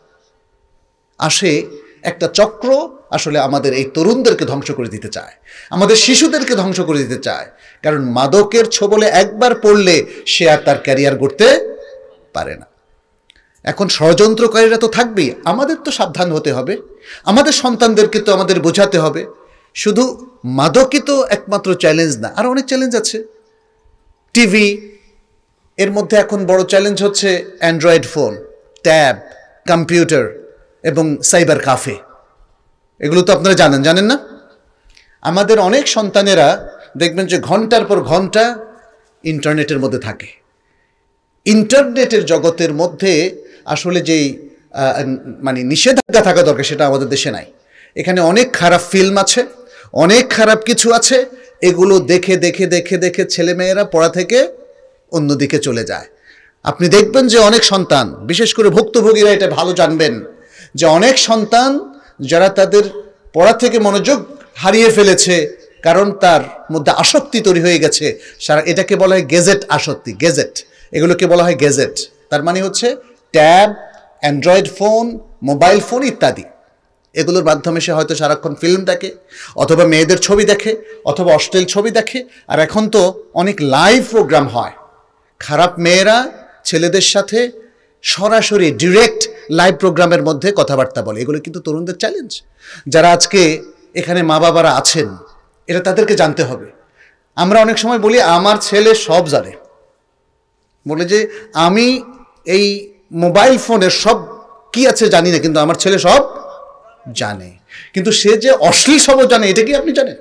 আসে একটা চক্র আসলে আমাদের এই তরুণদেরকে ধ্বংস করে দিতে চায়, আমাদের শিশুদেরকে ধ্বংস করে দিতে চায়। কারণ মাদকের ছোবলে একবার পড়লে সে আর তার ক্যারিয়ার গড়তে পারে না। এখন ষড়যন্ত্রকারীরা তো থাকবেই, আমাদের তো সাবধান হতে হবে, আমাদের সন্তানদেরকে তো আমাদের বোঝাতে হবে। শুধু মাদকই তো একমাত্র চ্যালেঞ্জ না, আর অনেক চ্যালেঞ্জ আছে। টিভি, এর মধ্যে এখন বড় চ্যালেঞ্জ হচ্ছে অ্যান্ড্রয়েড ফোন, ট্যাব, কম্পিউটার এবং সাইবার কাফে। এগুলো তো আপনারা জানেন, জানেন না? আমাদের অনেক সন্তানেরা দেখবেন যে ঘন্টার পর ঘন্টা ইন্টারনেটের মধ্যে থাকে। ইন্টারনেটের জগতের মধ্যে আসলে যেই মানে নিষেধাজ্ঞা থাকা দরকার, সেটা আমাদের দেশে নাই। এখানে অনেক খারাপ ফিল্ম আছে, অনেক খারাপ কিছু আছে। এগুলো দেখে দেখে দেখে দেখে ছেলেমেয়েরা পড়া থেকে অন্যদিকে চলে যায়। আপনি দেখবেন যে অনেক সন্তান, বিশেষ করে ভুক্তভোগীরা এটা ভালো জানবেন, যে অনেক সন্তান যারা তাদের পড়া থেকে মনোযোগ হারিয়ে ফেলেছে, কারণ তার মধ্যে আসক্তি তৈরি হয়ে গেছে। সারা এটাকে বলা হয় গেজেট আসক্তি, গেজেট, এগুলোকে বলা হয় গেজেট। তার মানে হচ্ছে tab, Android phone, mobile phone ইত্যাদি। এগুলোর মাধ্যমে সে হয়তো সারাক্ষণ ফিল্ম দেখে, অথবা মেয়েদের ছবি দেখে, অথবা অশ্লীল ছবি দেখে। আর এখন তো অনেক লাইভ প্রোগ্রাম হয়, খারাপ মেয়েরা ছেলেদের সাথে সরাসরি ডিরেক্ট লাইভ প্রোগ্রামের মধ্যে কথাবার্তা বলে। এগুলো কিন্তু তরুণদের চ্যালেঞ্জ। যারা আজকে এখানে মা বাবারা আছেন, এটা তাদেরকে জানতে হবে। আমরা অনেক সময় বলি আমার ছেলে সব জানে, বলে যে আমি এই মোবাইল ফোনের সব কি আছে জানি না, কিন্তু আমার ছেলে সব জানে। কিন্তু সে যে অশ্লীল সব জানে, এটা কি আপনি জানেন?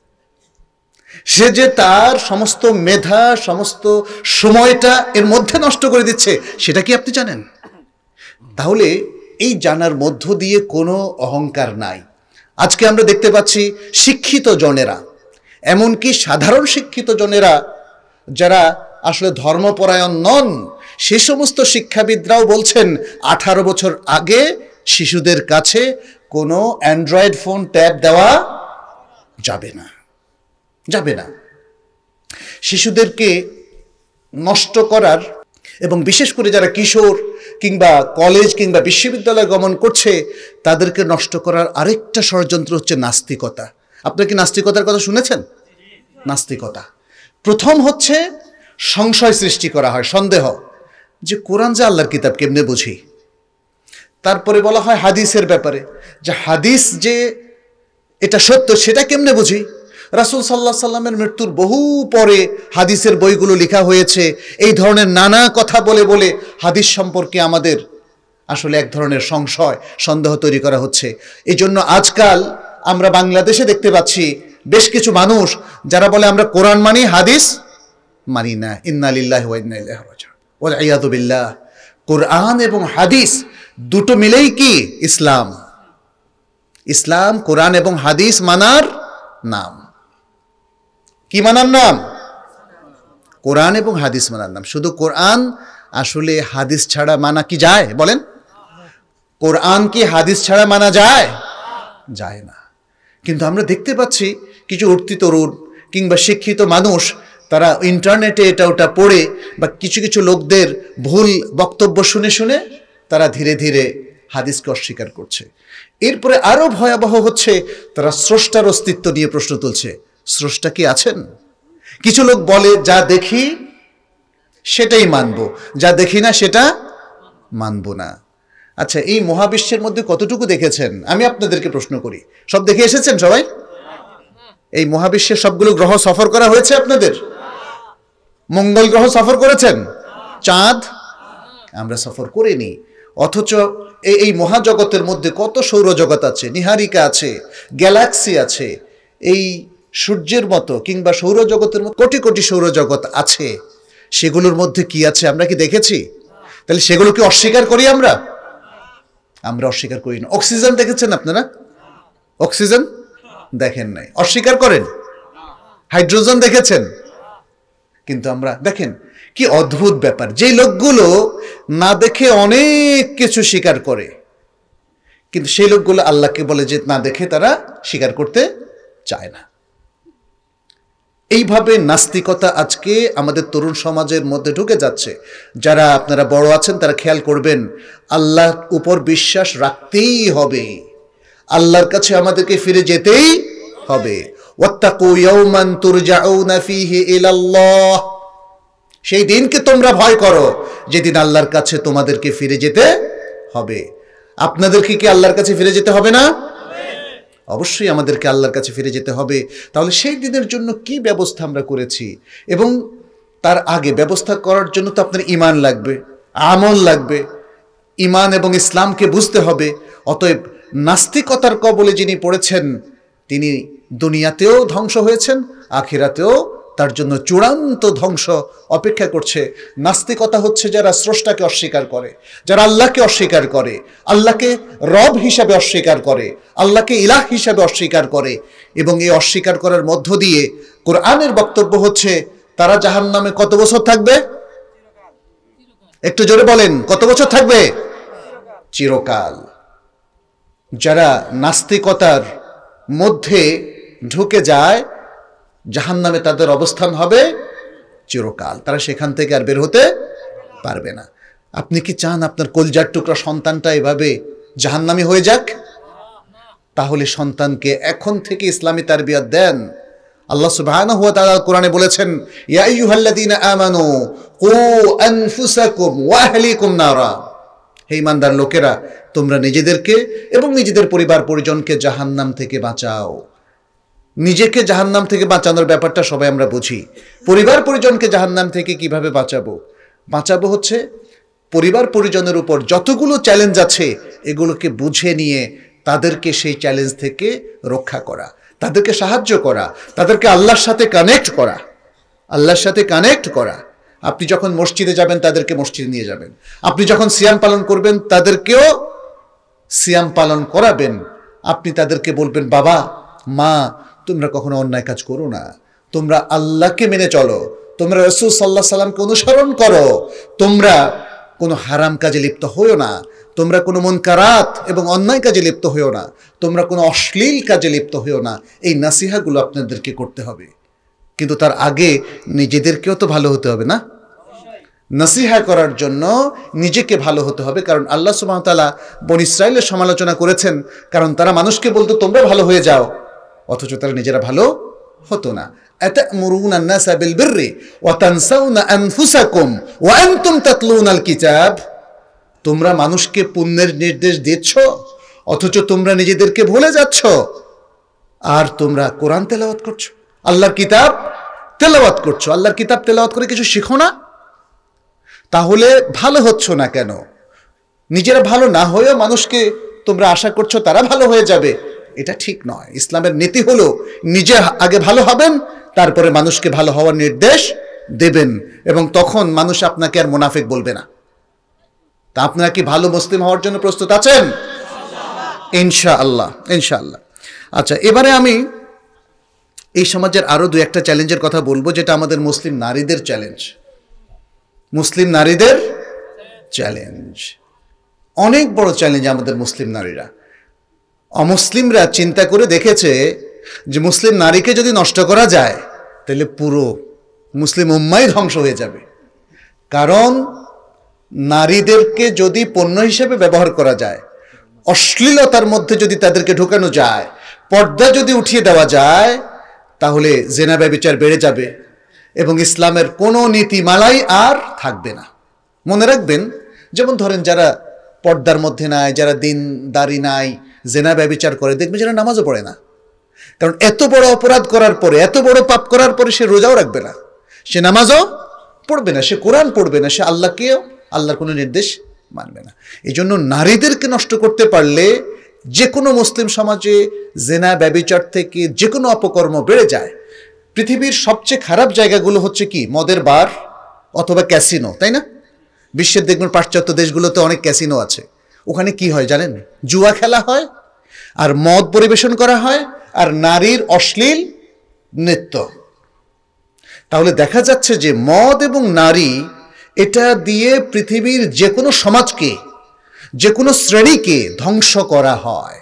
সে যে তার সমস্ত মেধা, সমস্ত সময়টা এর মধ্যে নষ্ট করে দিচ্ছে, সেটা কি আপনি জানেন? তাহলে এই জানার মধ্য দিয়ে কোনো অহংকার নাই। আজকে আমরা দেখতে পাচ্ছি শিক্ষিত জনেরা, এমনকি সাধারণ শিক্ষিত জনেরা যারা আসলে ধর্মপরায়ণ নন, সে সমস্ত শিক্ষাবিদরাও বলছেন আঠারো বছর আগে শিশুদের কাছে কোনো অ্যান্ড্রয়েড ফোন ট্যাব দেওয়া যাবে না, যাবে না। শিশুদেরকে নষ্ট করার, এবং বিশেষ করে যারা কিশোর কিংবা কলেজ কিংবা বিশ্ববিদ্যালয়ে গমন করছে, তাদেরকে নষ্ট করার আরেকটা ষড়যন্ত্র হচ্ছে নাস্তিকতা। আপনারা কি নাস্তিকতার কথা শুনেছেন? নাস্তিকতা প্রথম হচ্ছে সংশয় সৃষ্টি করা হয়, সন্দেহ, যে কোরআন যে আল্লাহর কিতাব কেমনে বুঝি। তারপরে বলা হয় হাদিসের ব্যাপারে, যে হাদিস যে এটা সত্য সেটা কেমনে বুঝি। রাসূল সাল্লাল্লাহু আলাইহি সাল্লামের মৃত্যুর বহু পরে হাদিসের বইগুলো লেখা হয়েছে। এই ধরনের নানা কথা বলে বলে হাদিস সম্পর্কে আমাদের আসলে এক ধরনের সংশয়, সন্দেহ তৈরি করা হচ্ছে। এই জন্য আজকাল আমরা বাংলাদেশে দেখতে পাচ্ছি বেশ কিছু মানুষ যারা বলে আমরা কোরআন মানি, হাদিস মানি না। ইন্না লিল্লাহি ওয়া ইন্না ইলাইহি রাজিউন, ওয়াল ইয়াযু বিল্লাহ। কোরআন এবং হাদিস দুটো মিলেই কি ইসলাম। ইসলাম কোরআন এবং হাদিস মানার নাম। কি মানার নাম? কোরআন এবং হাদিস মানার নাম। শুধু কোরআন, আসলে হাদিস ছাড়া মানা কি যায়? বলেন, কোরআন কি হাদিস ছাড়া মানা যায়? যায় না। কিন্তু আমরা দেখতে পাচ্ছি কিছু উঠতি তরুণ কিংবা শিক্ষিত মানুষ, তারা ইন্টারনেটে এটা ওটা পড়ে বা কিছু কিছু লোকদের ভুল বক্তব্য শুনে শুনে তারা ধীরে ধীরে হাদিসকে অস্বীকার করছে। এরপরে আরো ভয়াবহ হচ্ছে, তারা স্রষ্টার অস্তিত্ব নিয়ে প্রশ্ন তুলছে। স্রষ্টা কি আছেন? কিছু লোক বলে যা দেখি সেটাই মানবো, যা দেখি না সেটা মানবো না। আচ্ছা, এই মহাবিশ্বের মধ্যে কতটুকু দেখেছেন? আমি আপনাদেরকে প্রশ্ন করি, সব দেখে এসেছেন সবাই? এই মহাবিশ্বের সবগুলো গ্রহ সফর করা হয়েছে আপনাদের? মঙ্গল গ্রহ সফর করেছেন? চাঁদ আমরা সফর করিনি। অথচ এই মহাজগতের মধ্যে কত সৌরজগৎ আছে, নিহারিকা আছে, গ্যালাক্সি আছে, এই সূর্যের মতো কিংবা সৌরজগতের মতো কোটি কোটি সৌরজগৎ আছে। সেগুলোর মধ্যে কি আছে আমরা কি দেখেছি? তাহলে সেগুলো কি অস্বীকার করি আমরা? আমরা অস্বীকার করি না। অক্সিজেন দেখেছেন আপনারা? অক্সিজেন দেখেন নাই, অস্বীকার করেন। হাইড্রোজেন দেখেছেন? কিন্তু আমরা, দেখেন কি অদ্ভুত ব্যাপার, যে লোকগুলো না দেখে অনেক কিছু স্বীকার করে, কিন্তু সেই লোকগুলো আল্লাহকে বলে যে না দেখে তারা স্বীকার করতে চায় না। এইভাবে নাস্তিকতা আজকে আমাদের তরুণ সমাজের মধ্যে ঢুকে যাচ্ছে। যারা আপনারা বড় আছেন তারা খেয়াল করবেন, আল্লাহর উপর বিশ্বাস রাখতেই হবে, আল্লাহর কাছে আমাদেরকে ফিরে যেতেই হবে। ওয়াত্তাকু ইয়াওমান তুরজাউনা ফীহি ইলাল্লাহ, সেই দিনকে তোমরা ভয় করো যেদিন আল্লাহর কাছে তোমাদেরকে ফিরে যেতে হবে। আপনাদেরকে কি আল্লাহর কাছে ফিরে যেতে হবে না? অবশ্যই আমাদেরকে আল্লাহর কাছে ফিরে যেতে হবে। তাহলে সেই দিনের জন্য কি ব্যবস্থা আমরা করেছি, এবং তার আগে ব্যবস্থা করার জন্য তো আপনার ঈমান লাগবে, আমল লাগবে। ঈমান এবং ইসলামকে বুঝতে হবে। অতএব নাস্তিকতার কবলে যিনি পড়েছেন তিনি দুনিয়াতেও ধ্বংস হয়েছেন, আখিরাতেও তার জন্য চূড়ান্ত ধ্বংস অপেক্ষা করছে। নাস্তিকতা হচ্ছে যারা স্রষ্টাকে অস্বীকার করে, যারা আল্লাহকে অস্বীকার করে, আল্লাহকে রব হিসাবে অস্বীকার করে, আল্লাহকে ইলাহ হিসাবে অস্বীকার করে। এবং এই অস্বীকার করার মধ্য দিয়ে কোরআনের বক্তব্য হচ্ছে তারা জাহান্নামে কত বছর থাকবে? একটু জোরে বলেন, কত বছর থাকবে? চিরকাল। যারা নাস্তিকতার মধ্যে ঢুকে যায়, জাহান্নামে তাদের অবস্থান হবে চিরকাল, তারা সেখান থেকে আর বের হতে পারবে না। আপনি কি চান আপনার কলজার টুকরা সন্তানটা এভাবে জাহান্নামী হয়ে যাক? তাহলে সন্তানকে এখন থেকে ইসলামী তারবিয়ত দেন। আল্লাহ সুবহানাহু ওয়া তাআলা কোরআনে বলেছেন, ইয়া আইয়ুহাল্লাযীনা আমানু কু আনফুসাকুম ওয়া আহলিকুম নারা, হে ঈমানদার লোকেরা, তোমরা নিজেদেরকে এবং নিজেদের পরিবার পরিজনকে জাহান্নাম থেকে বাঁচাও। নিজেকে জাহান্নাম থেকে বাঁচানোর ব্যাপারটা সবাই আমরা বুঝি। পরিবার পরিজনকে জাহান্নাম থেকে কিভাবে বাঁচাবো? বাঁচাবো হচ্ছে পরিবার পরিজনের উপর যতগুলো চ্যালেঞ্জ আছে এগুলোকে বুঝে নিয়ে তাদেরকে সেই চ্যালেঞ্জ থেকে রক্ষা করা, তাদেরকে সাহায্য করা, তাদেরকে আল্লাহর সাথে কানেক্ট করা, আল্লাহর সাথে কানেক্ট করা। আপনি যখন মসজিদে যাবেন তাদেরকে মসজিদে নিয়ে যাবেন, আপনি যখন সিয়াম পালন করবেন তাদেরকেও সিয়াম পালন করাবেন। আপনি তাদেরকে বলবেন, বাবা মা তোমরা কখনো অন্যায় কাজ করো না, তোমরা আল্লাহকে মেনে চলো, তোমরা রাসূল সাল্লাল্লাহু আলাইহি সাল্লামকে অনুসরণ করো, তোমরা কোনো হারাম কাজে লিপ্ত হইও না, তোমরা কোনো মুনকারাত এবং অন্যায় কাজে লিপ্ত হইও না, তোমরা কোনো অশ্লীল কাজে লিপ্ত হইও না। এই নাসিহাগুলো আপনাদেরকে করতে হবে। কিন্তু তার আগে নিজেদেরকেও তো ভালো হতে হবে না? নাসিহা করার জন্য নিজেকে ভালো হতে হবে। কারণ আল্লাহ সুবহানাহু ওয়া তাআলা বনী ইসরাঈলের সমালোচনা করেছেন, কারণ তারা মানুষকে বলতো তোমরা ভালো হয়ে যাও, অথচ তারা নিজেরা ভালো হতো না। আতা'মুরুনা আন-নাসা বিল বিররি ওয়া তানসাউনা আনফুসাকুম ওয়া আনতুম তাতলুনাল কিতাব, তোমরা মানুষকে পুণ্যের নির্দেশ দিচ্ছ অথচ তোমরা নিজেদেরকে ভুলে যাচ্ছ, আর তোমরা কোরআন তেলাওয়াত করছো, আল্লাহর কিতাব তেলাওয়াত করছো। আল্লাহর কিতাব তেলাওয়াত করে কিছু শিখো না? তাহলে ভালো হচ্ছ না কেন? নিজেরা ভালো না হয়েও মানুষকে তোমরা আশা করছো তারা ভালো হয়ে যাবে, এটা ঠিক নয়। ইসলামের নীতি হলো নিজে আগে ভালো হবেন, তারপরে মানুষকে ভালো হওয়ার নির্দেশ দেবেন, এবং তখন মানুষ আপনাকে আর মুনাফিক বলবে না। তা আপনারা কি ভালো মুসলিম হওয়ার জন্য প্রস্তুত আছেন? ইনশাআল্লাহ, ইনশাআল্লাহ। আচ্ছা, এবারে আমি এই সমাজের আরো দু একটা চ্যালেঞ্জের কথা বলবো, যেটা আমাদের মুসলিম নারীদের চ্যালেঞ্জ। মুসলিম নারীদের চ্যালেঞ্জ অনেক বড় চ্যালেঞ্জ। আমাদের মুসলিম নারীরা, অমুসলিমরা চিন্তা করে দেখেছে যে মুসলিম নারীকে যদি নষ্ট করা যায় তাহলে পুরো মুসলিম উম্মাই ধ্বংস হয়ে যাবে। কারণ নারীদেরকে যদি পণ্য হিসেবে ব্যবহার করা যায়, অশ্লীলতার মধ্যে যদি তাদেরকে ঢোকানো যায়, পর্দা যদি উঠিয়ে দেওয়া যায়, তাহলে জেনা ব্যভিচার বেড়ে যাবে এবং ইসলামের কোনো নীতিমালাই আর থাকবে না। মনে রাখবেন, যেমন ধরেন যারা পর্দার মধ্যে নাই, যারা দিনদারি নাই, জেনা ব্যভিচার করে, দেখবেন যারা নামাজও পড়ে না। কারণ এত বড় অপরাধ করার পরে, এত বড় পাপ করার পরে সে রোজাও রাখবে না, সে নামাজও পড়বে না, সে কোরআন পড়বে না, সে আল্লাহকেও আল্লাহর কোনো নির্দেশ মানবে না। এই জন্য নারীদেরকে নষ্ট করতে পারলে যে কোনো মুসলিম সমাজে জেনা ব্যভিচার থেকে যে কোনো অপকর্ম বেড়ে যায়। পৃথিবীর সবচেয়ে খারাপ জায়গাগুলো হচ্ছে কি? মদের বার অথবা ক্যাসিনো, তাই না? বিশ্বের দেখবেন পাশ্চাত্য দেশগুলোতে অনেক ক্যাসিনো আছে। ওখানে কি হয় জানেন? জুয়া খেলা হয়, আর মদ পরিবেশন করা হয়, আর নারীর অশ্লীল নৃত্য। তাহলে দেখা যাচ্ছে যে মদ এবং নারী, এটা দিয়ে পৃথিবীর যে কোনো সমাজকে, যে কোনো শ্রেণীকে ধ্বংস করা হয়।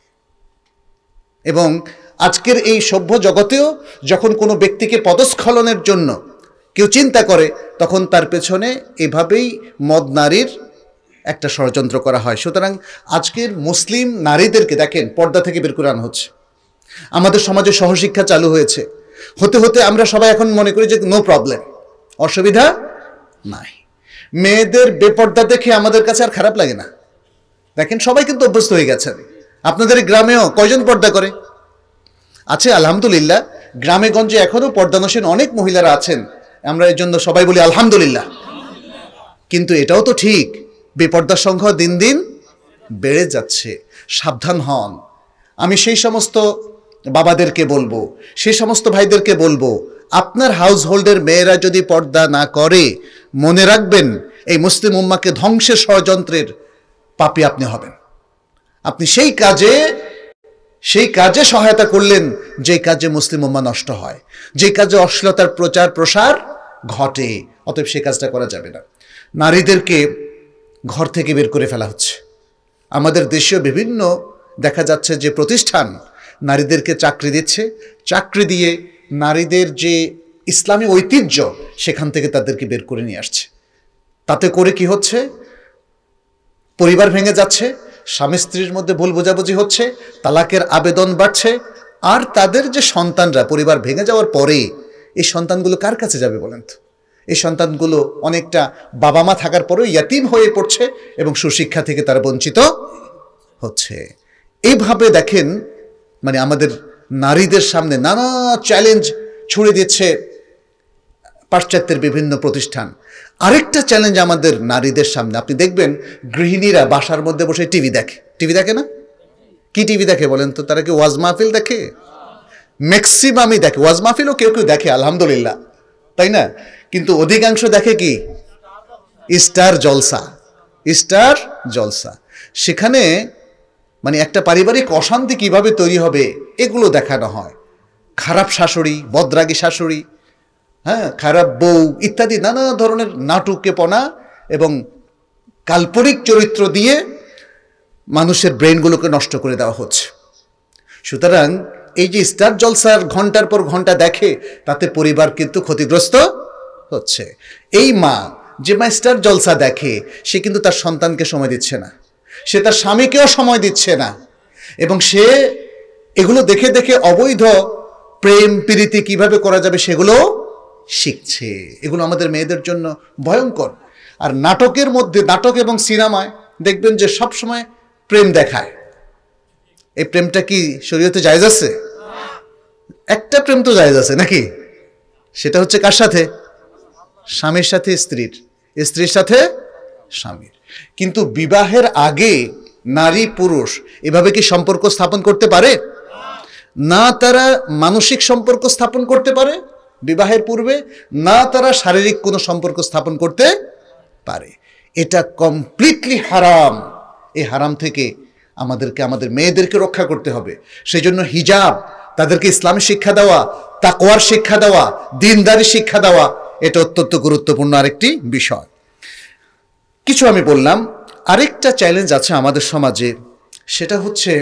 এবং আজকের এই সভ্য জগতেও যখন কোনো ব্যক্তিকে পদস্খলনের জন্য কেউ চিন্তা করে, তখন তার পেছনে এভাবেই মদ নারীর একটা ষড়যন্ত্র করা হয়। সুতরাং আজকের মুসলিম নারীদেরকে দেখেন পর্দা থেকে বের করে আনা হচ্ছে। আমাদের সমাজে সহশিক্ষা চালু হয়েছে, হতে হতে আমরা সবাই এখন মনে করি যে নো প্রবলেম, অসুবিধা নাই। মেয়েদের বেপর্দা দেখে আমাদের কাছে আর খারাপ লাগে না। দেখেন সবাই কিন্তু অভ্যস্ত হয়ে গেছেন। আপনাদের গ্রামেও কয়জন পর্দা করে? আছে আলহামদুলিল্লাহ, গ্রামে গঞ্জে এখনো পর্দানসীন অনেক মহিলারা আছেন, আমরা এর জন্য সবাই বলি আলহামদুলিল্লাহ। কিন্তু এটাও তো ঠিক, বেপর্দার সংখ্যা দিন দিন বেড়ে যাচ্ছে। সাবধান হন। আমি সেই সমস্ত বাবাদেরকে বলবো, সেই সমস্ত ভাইদেরকে বলবো, আপনার হাউস হোল্ডের মেয়েরা যদি পর্দা না করে, মনে রাখবেন এই মুসলিম উম্মাকে ধ্বংসের ষড়যন্ত্রের পাপী আপনি হবেন। আপনি সেই কাজে সেই কাজে সহায়তা করলেন যে কাজে মুসলিম উম্মাহ নষ্ট হয়, যে কাজে অশ্লীলতার প্রচার প্রসার ঘটে। অতএব সেই কাজটা করা যাবে না। নারীদেরকে ঘর থেকে বের করে ফেলা হচ্ছে। আমাদের দেশেও বিভিন্ন দেখা যাচ্ছে যে প্রতিষ্ঠান নারীদেরকে চাকরি দিচ্ছে, চাকরি দিয়ে নারীদের যে ইসলামী ঐতিহ্য সেখান থেকে তাদেরকে বের করে নিয়ে আসছে। তাতে করে কি হচ্ছে? পরিবার ভেঙে যাচ্ছে, স্বামী স্ত্রীর মধ্যে ভুল বোঝাবুঝি হচ্ছে, তালাকের আবেদন বাড়ছে, আর তাদের যে সন্তানরা পরিবার ভেঙে যাওয়ার পরে এই সন্তানগুলো কার কাছে যাবে বলেন তো? এই সন্তানগুলো অনেকটা বাবা মা থাকার পরেও ইয়াতিম হয়ে পড়ছে এবং সুশিক্ষা থেকে তারা বঞ্চিত হচ্ছে। এইভাবে দেখেন, মানে আমাদের নারীদের সামনে নানা চ্যালেঞ্জ ছুড়ে দিচ্ছে পাশ্চাত্যের বিভিন্ন প্রতিষ্ঠান। আরেকটা চ্যালেঞ্জ আমাদের নারীদের সামনে, আপনি দেখবেন গৃহিণীরা বাসার মধ্যে বসে টিভি দেখে। টিভি দেখে না? কি টিভি দেখে বলেন তো? তারা কি ওয়াজ মাহফিল দেখে? ম্যাক্সিমামই দেখে। ওয়াজ মাহফিলও কেউ কেউ দেখে, আলহামদুলিল্লাহ, তাই না? কিন্তু অধিকাংশ দেখে কি? স্টার জলসা। স্টার জলসা। সেখানে মানে একটা পারিবারিক অশান্তি কিভাবে তৈরি হবে এগুলো দেখানো হয়। খারাপ শাশুড়ি, বদরাগী শাশুড়ি, হ্যাঁ, খারাপ বউ ইত্যাদি নানা ধরনের নাটুকেপনা এবং কাল্পনিক চরিত্র দিয়ে মানুষের ব্রেনগুলোকে নষ্ট করে দেওয়া হচ্ছে। সুতরাং এই যে স্টার জলসার ঘন্টার পর ঘন্টা দেখে, তাতে পরিবার কিন্তু ক্ষতিগ্রস্ত হচ্ছে। এই মা, যে মা স্টার জলসা দেখে, সে কিন্তু তার সন্তানকে সময় দিচ্ছে না, সে তার স্বামীকেও সময় দিচ্ছে না, এবং সে এগুলো দেখে দেখে অবৈধ প্রেম প্রীতি কিভাবে করা যাবে সেগুলো শিখছে। এগুলো আমাদের মেয়েদের জন্য ভয়ঙ্কর। আর নাটকের মধ্যে, নাটক এবং সিনেমায় দেখবেন যে সব সময় প্রেম দেখায়। এই প্রেমটা কি শরীয়তে জায়েজ আছে? একটা প্রেম তো জায়েজ আছে নাকি? সেটা হচ্ছে কার সাথে? স্বামীর সাথে স্ত্রীর, স্ত্রীর সাথে স্বামীর। কিন্তু বিবাহের আগে নারী পুরুষ এভাবে কি সম্পর্ক স্থাপন করতে পারে? না, তারা মানসিক সম্পর্ক স্থাপন করতে পারে বিবাহের পূর্বে, না তারা শারীরিক কোনো সম্পর্ক স্থাপন করতে পারে। এটা কমপ্লিটলি হারাম। এই হারাম থেকে আমাদেরকে, আমাদের মেয়েদেরকে রক্ষা করতে হবে। সেই জন্য হিজাব, তাদেরকে ইসলামী শিক্ষা দেওয়া, তাকওয়ার শিক্ষা দেওয়া, দিনদারি শিক্ষা দেওয়া, এটা অত্যন্ত গুরুত্বপূর্ণ আরেকটি বিষয়। কিছু আমি বললাম। আরেকটা চ্যালেঞ্জ আছে আমাদের সমাজে, সেটা হচ্ছে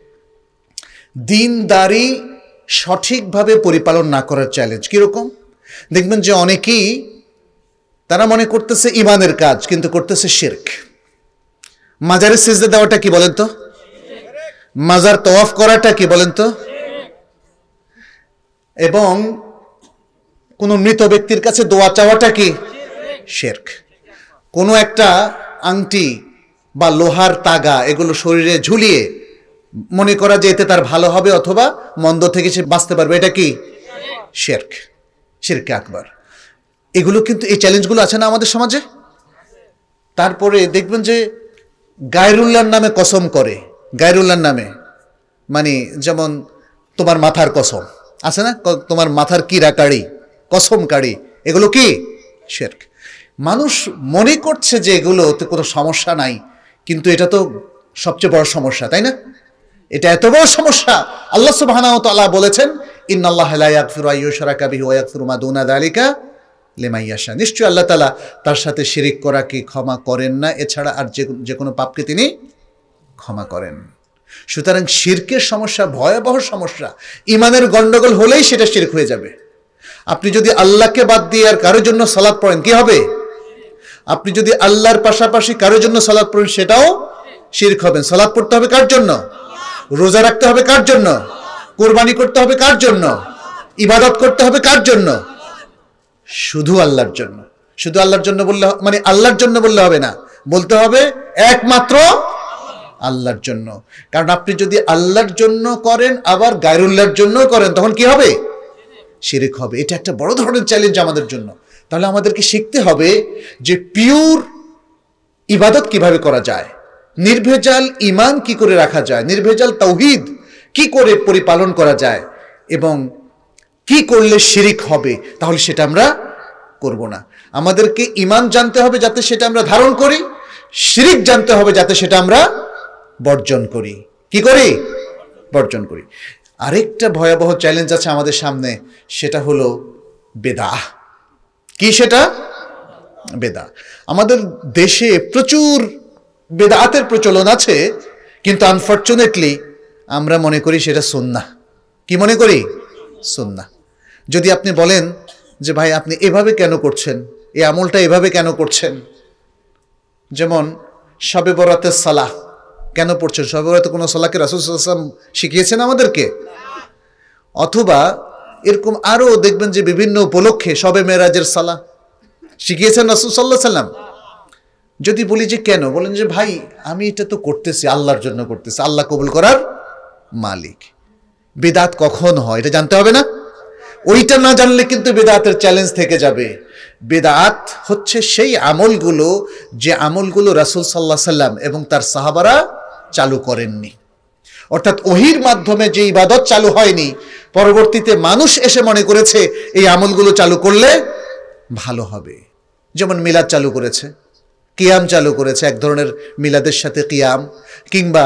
দিনদারি সঠিকভাবে পরিপালন না করার চ্যালেঞ্জ। কিরকম? দেখবেন যে অনেকেই তারা মনে করতেছে ইমানের কাজ, কিন্তু করতেছে শিরক। মাজারে সিজদা দেওয়াটা কি বলেন তো? মাজার তওয়াফ করাটা কি বলেন তো? এবং কোন মৃত ব্যক্তির কাছে দোয়া চাওয়াটা কি? শিরক। কোনো একটা আংটি বা লোহার তাগা এগুলো শরীরে ঝুলিয়ে মনে করা যে এতে তার ভালো হবে অথবা মন্দ থেকে সে বাঁচতে পারবে, এটা কি? শিরক, শিরক আকবার। এগুলো কিন্তু, এই চ্যালেঞ্জগুলো আছে না আমাদের সমাজে। তারপরে দেখবেন যে গায়রুল্লাহর নামে কসম করে। গায়রুল্লাহর নামে মানে যেমন তোমার মাথার কসম আছে না, তোমার মাথার কিরা কাড়ি, কসম কাড়ি, এগুলো কি? শিরক। মানুষ মনে করছে যে এগুলোতে কোনো সমস্যা নাই, কিন্তু এটা তো সবচেয়ে বড় সমস্যা, তাই না? এটা এত বড় সমস্যা। আল্লাহ সুবহানাহু ওয়া তাআলা বলেছেন, ইন্নাল্লাহা লা ইয়াগফিরু আন ইউশরাকা বিহি ওয়া ইয়াগফিরু মা দুনা যালিকা লিমান ইয়াশা। নিশ্চয়ই আল্লাহ তাআলা তার সাথে শিরিক করাকে ক্ষমা করেন না, এছাড়া আর যে যে কোনো পাপকে তিনি ক্ষমা করেন। সুতরাং শিরকের সমস্যা ভয়াবহ সমস্যা। ইমানের গন্ডগোল হলেই সেটা শিরক হয়ে যাবে। আপনি যদি আল্লাহকে বাদ দিয়ে আর কারোর জন্য সালাত পড়েন, কি হবে? আপনি যদি আল্লাহর পাশাপাশি কারোর জন্য সালাত পড়েন, সেটাও শিরক হবে। সালাত পড়তে হবে কার জন্য? রোজা রাখতে হবে কার জন্য? কুরবানি করতে হবে কার জন্য? ইবাদত করতে হবে কার জন্য? শুধু আল্লাহর জন্য। শুধু আল্লাহর জন্য বললে মানে আল্লাহর জন্য বললে হবে না, বলতে হবে একমাত্র আল্লাহর জন্য। কারণ আপনি যদি আল্লাহর জন্য করেন আবার গায়রুল্লাহর জন্য করেন, তখন কি হবে? শিরক হবে। এটা একটা বড় ধরনের চ্যালেঞ্জ আমাদের জন্য। তাহলে আমাদেরকে শিখতে হবে যে পিওর ইবাদত কিভাবে করা যায়, নির্ভেজাল ঈমান কি করে রাখা যায়, নির্ভেজাল তাওহীদ কি করে পরিপালন করা যায়, এবং কি করলে শিরক হবে, তাহলে সেটা আমরা করব না। আমাদেরকে ঈমান জানতে হবে যাতে সেটা আমরা ধারণ করি, শিরক জানতে হবে যাতে সেটা আমরা বর্জন করি। কি করি? বর্জন করি। আরেকটা ভয়াবহ চ্যালেঞ্জ আছে আমাদের সামনে, সেটা হলো বেদাহ। কি সেটা? বেদাহ। আমাদের দেশে প্রচুর বেদাতের প্রচলন আছে, কিন্তু আনফরচুনেটলি আমরা মনে করি সেটা সুন্নাহ। কি মনে করি? সুন্নাহ। যদি আপনি বলেন যে ভাই আপনি এভাবে কেন করছেন, এই আমলটা এভাবে কেন করছেন, যেমন শবে বরাতের সালাহ, কেন পড়ছেন? সবে বরাতে কোনো সালাকে রাসূল সাল্লাল্লাহু আলাইহি ওয়াসাল্লাম শিখিয়েছেন আমাদেরকে? অথবা এরকম আরও দেখবেন যে বিভিন্ন উপলক্ষে সবে মেরাজের সালাহ শিখিয়েছেন রাসূল সাল্লাল্লাহু আলাইহি ওয়াসাল্লাম। যদি বলি যে কেন, বলেন যে ভাই আমি এটা তো করতেছি আল্লাহর জন্য করতেছি, আল্লাহ কবুল করার মালিক। বিদআত কখন হয় এটা জানতে হবে না? ওইটা না জানলে কিন্তু বিদআতের চ্যালেঞ্জ থেকে যাবে। বিদআত হচ্ছে সেই আমলগুলো যে আমলগুলো রাসূল সাল্লাল্লাহু আলাইহি ওয়াসাল্লাম এবং তার সাহাবারা চালু করেননি। অর্থাৎ ওহির মাধ্যমে যে ইবাদত চালু হয়নি, পরবর্তীতে মানুষ এসে মনে করেছে এই আমলগুলো চালু করলে ভালো হবে। যেমন মিলাদ চালু করেছে, কিয়াম চালু করেছে, এক ধরনের মিলাদের সাথে কিয়াম, কিংবা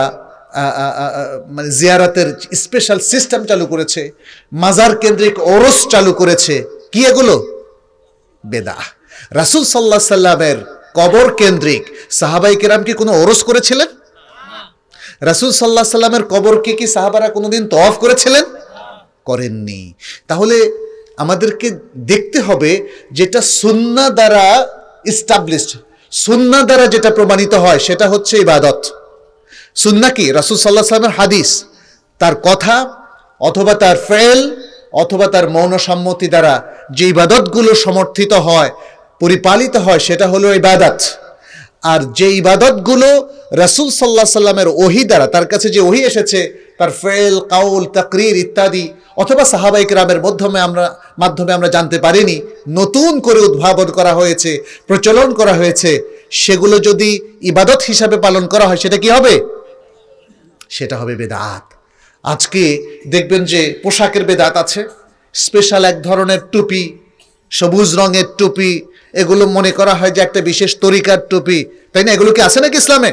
মানে জিয়ারাতের স্পেশাল সিস্টেম চালু করেছে, মাজার কেন্দ্রিক ওরস চালু করেছে। কি এগুলো? বেদাহ। রাসূল সাল্লাল্লাহু আলাইহি সাল্লামের কবর কেন্দ্রিক সাহাবায়ে কেরাম কি কোনো ওরস করেছিলেন? রাসূল সাল্লাল্লাহু আলাইহি সাল্লামের কবরকে কি সাহাবারা কোনোদিন তওয়াফ করেছিলেন? করেননি। তাহলে আমাদেরকে দেখতে হবে যেটা সুন্নাহ দ্বারা এস্টাবলিশড, সুন্নাহ দ্বারা যেটা প্রমাণিত হয় সেটা হচ্ছে ইবাদত। সুন্নাহ কি? রাসূল সাল্লাল্লাহু আলাইহি ওয়াসাল্লামের হাদিস, তার কথা অথবা তার ফেল অথবা তার মৌন সম্মতি দ্বারা যে ইবাদতগুলো সমর্থিত হয়, পরিপালিত হয়, সেটা হলো ইবাদত। আর যে ইবাদতগুলো রাসূল সাল্লাল্লাহু আলাইহি ওয়াসাল্লামের ওহী দ্বারা, তার কাছে যে ওহী এসেছে, তার ফেল, কাউল, তাকরীর ইত্যাদি, অথবা সাহাবায়ে কেরামের মাধ্যমে আমরা মাধ্যমে আমরা জানতে পারিনি, নতুন করে উদ্ভাবন করা হয়েছে, প্রচলন করা হয়েছে, সেগুলো যদি ইবাদত হিসাবে পালন করা হয় সেটা কি হবে? সেটা হবে বেদাত। আজকে দেখবেন যে পোশাকের বেদাত আছে, স্পেশাল এক ধরনের টুপি, সবুজ রঙের টুপি, এগুলো মনে করা হয় যে একটা বিশেষ তরিকার টুপি, তাই না? এগুলো কি আছে নাকি ইসলামে?